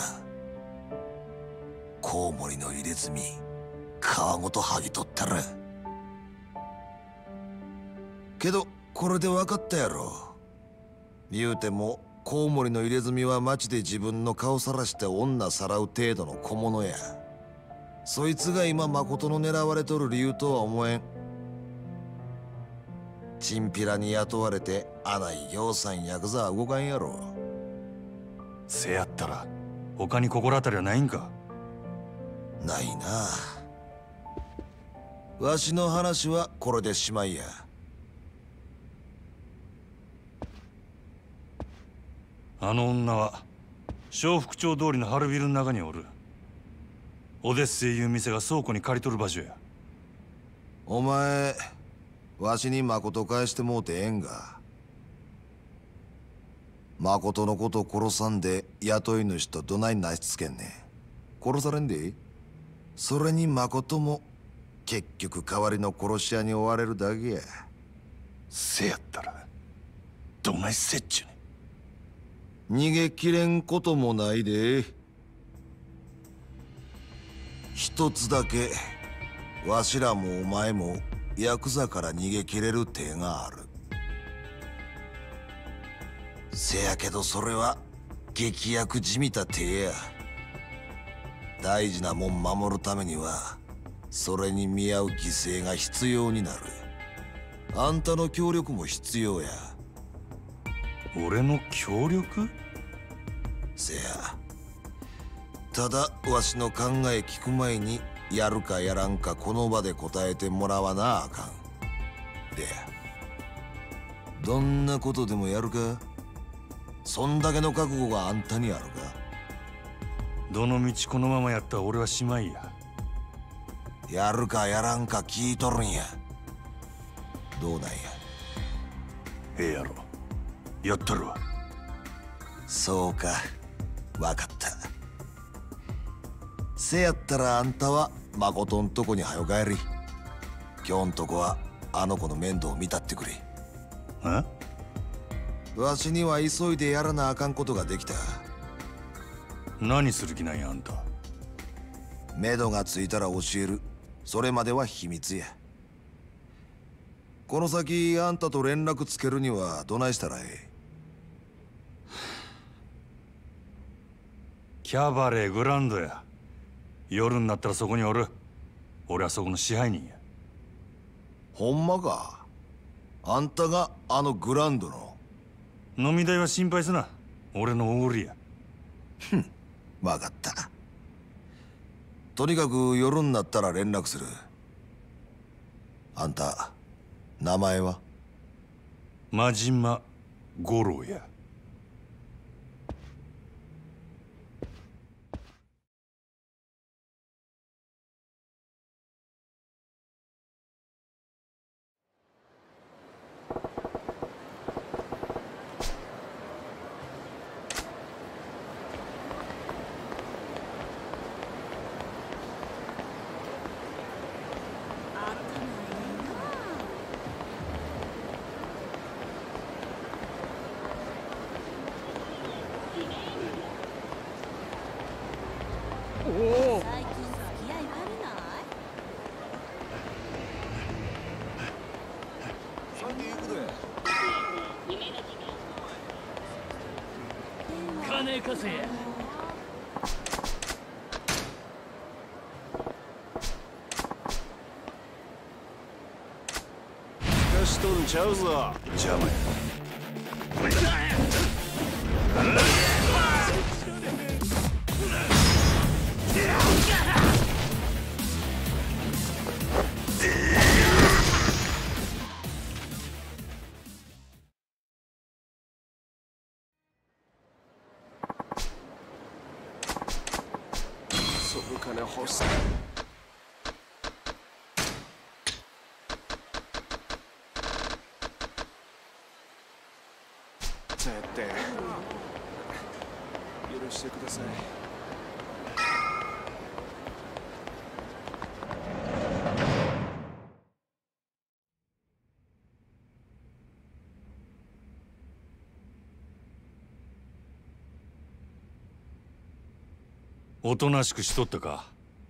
コウモリの入れ墨皮ごと剥ぎ取ったら。けどこれで分かったやろ。言うてもコウモリの入れ墨は街で自分の顔さらして女さらう程度の小物や。そいつが今誠の狙われとる理由とは思えん。チンピラに雇われてあないぎょうさんヤクザは動かんやろ。 せやったら他に心当たりはないんか？ ないな。わしの話はこれでしまいや。 あの女は小福町通りの春ビルの中におる。オデッセイいう店が倉庫に借りとる場所や。 お前わしに誠返してもうてええんが。誠のこと殺さんで雇い主とどないなしつけんねん。殺されんで。それに誠も結局代わりの殺し屋に追われるだけや。 せやったらどないせっちゅうね。 逃げきれんこともないで。一つだけわしらもお前もヤクザから逃げきれる手がある。せやけどそれは劇薬じみた手や。大事なもん守るためにはそれに見合う犠牲が必要になる。あんたの協力も必要や。 俺の協力？ せや。ただわしの考え聞く前にやるかやらんかこの場で答えてもらわなあかん。でどんなことでもやるか？そんだけの覚悟があんたにあるか？ どの道このままやったら俺はしまいや。 やるかやらんか聞いとるんや。どうなんや？ ええやろ。やったるわ。 そうか、わかった。せやったらあんたは誠んとこにはよ帰り。今日んとこはあの子の面倒を見たってくれ。わしには急いでやらなあかんことができた。 何する気なんや、あんた。 目処がついたら教える。それまでは秘密や。この先あんたと連絡つけるにはどないしたらええ？ キャバレーグランドや。夜になったらそこにおる。俺はそこの支配人や。 ほんまか？あんたがあのグランドの？ 飲み代は心配すな。俺のおごりや。 ふん、わかった。とにかく夜になったら連絡する。あんた名前は？ 真島五郎や。 金貸せや。 貸しとんちゃうぞ。邪魔や。その金欲しい。さて許してください。 おとなしくしとったか。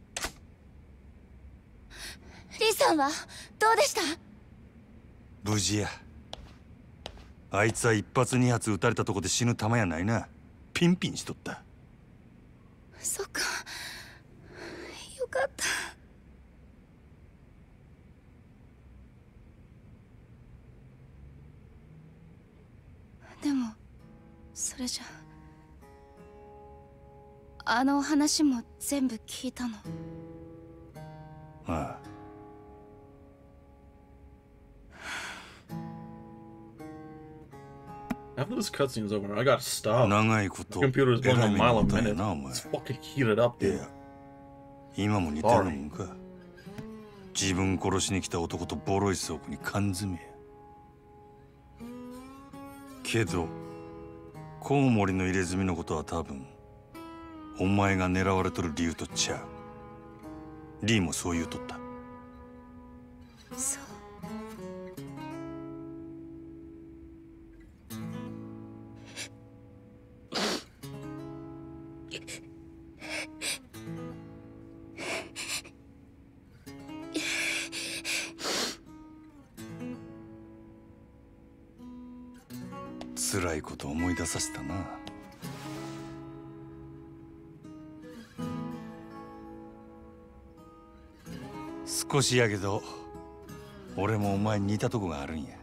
リさんはどうでした？ 無事や。あいつは一発二発撃たれたとこで死ぬ玉やないな。ピンピンしとった。 そっか、よかった。でもそれじゃあの話も全部聞いたの？ ああ。 After this cutscene's over, I gotta stop. 長いこと The computer is going a mile a な minute. お前。 It's fucking heated up, dude. 今も似てるもんか。自分殺しに来た男とボロい倉庫に缶詰や。けどコウモリの入れ墨のことは多分お前が狙われとる理由とちゃう。リーもそう言うとった。 そう。 辛いこと思い出させたな。少しやけど俺もお前に似たとこがあるんや。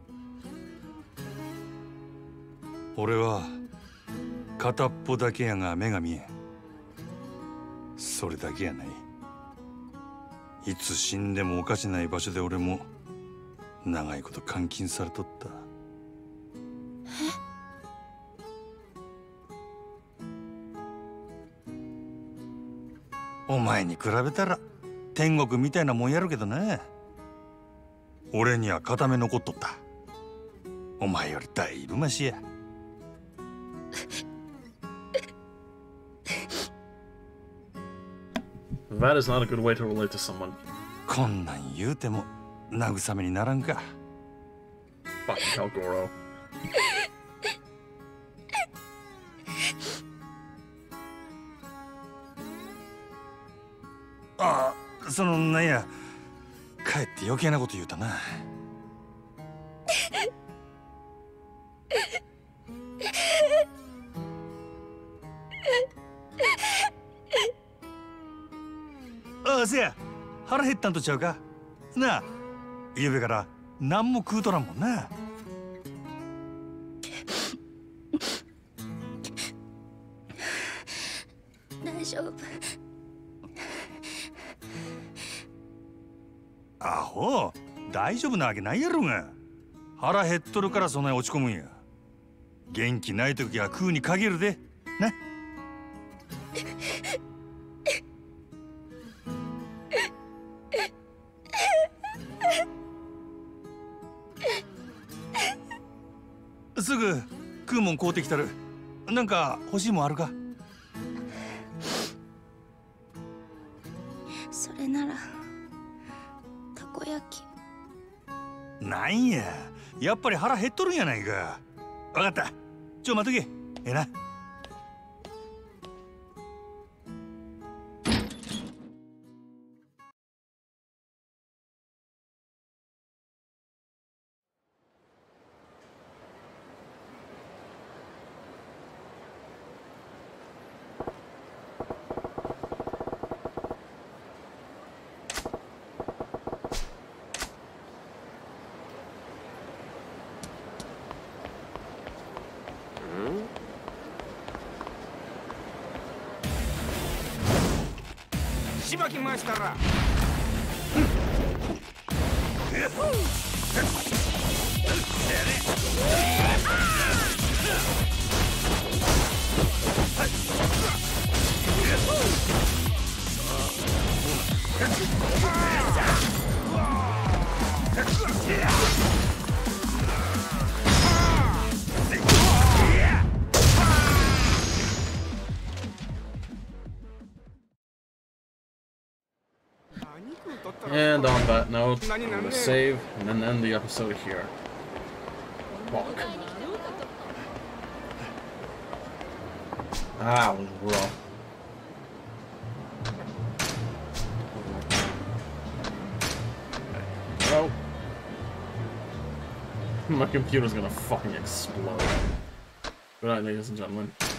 俺は片っぽだけやが目が見えん。それだけやない。いつ死んでもおかしない場所で俺も長いこと監禁されとった。お前に比べたら天国みたいなもんやるけどな。俺には片目残っとった。お前よりだいぶマシや。 That is not a good way to relate to someone. こんなん言うても慰めにならんか。 Fucking hell, Goro. ああ、そのなんや、かえって余計なこと言うたな。ああ、せや、腹減ったんとちゃうか。なあ、ゆうべから何も食うとらんもんな。 大丈夫。 アホ、大丈夫なわけないやろが。腹減っとるからそんなに落ち込むんや。元気ない時は食うに限るでな。すぐ食うもん買うてきたる。なんか欲しいもんあるか。 それならたこ焼き。 なんや、やっぱり腹減っとるんやないか。わかった、ちょ待っとけ。ええな。 しばき回したら。 And on that note, I'm gonna save and then end the episode here. Fuck. That was rough. Oh. My computer's gonna fucking explode. Good night, ladies and gentlemen.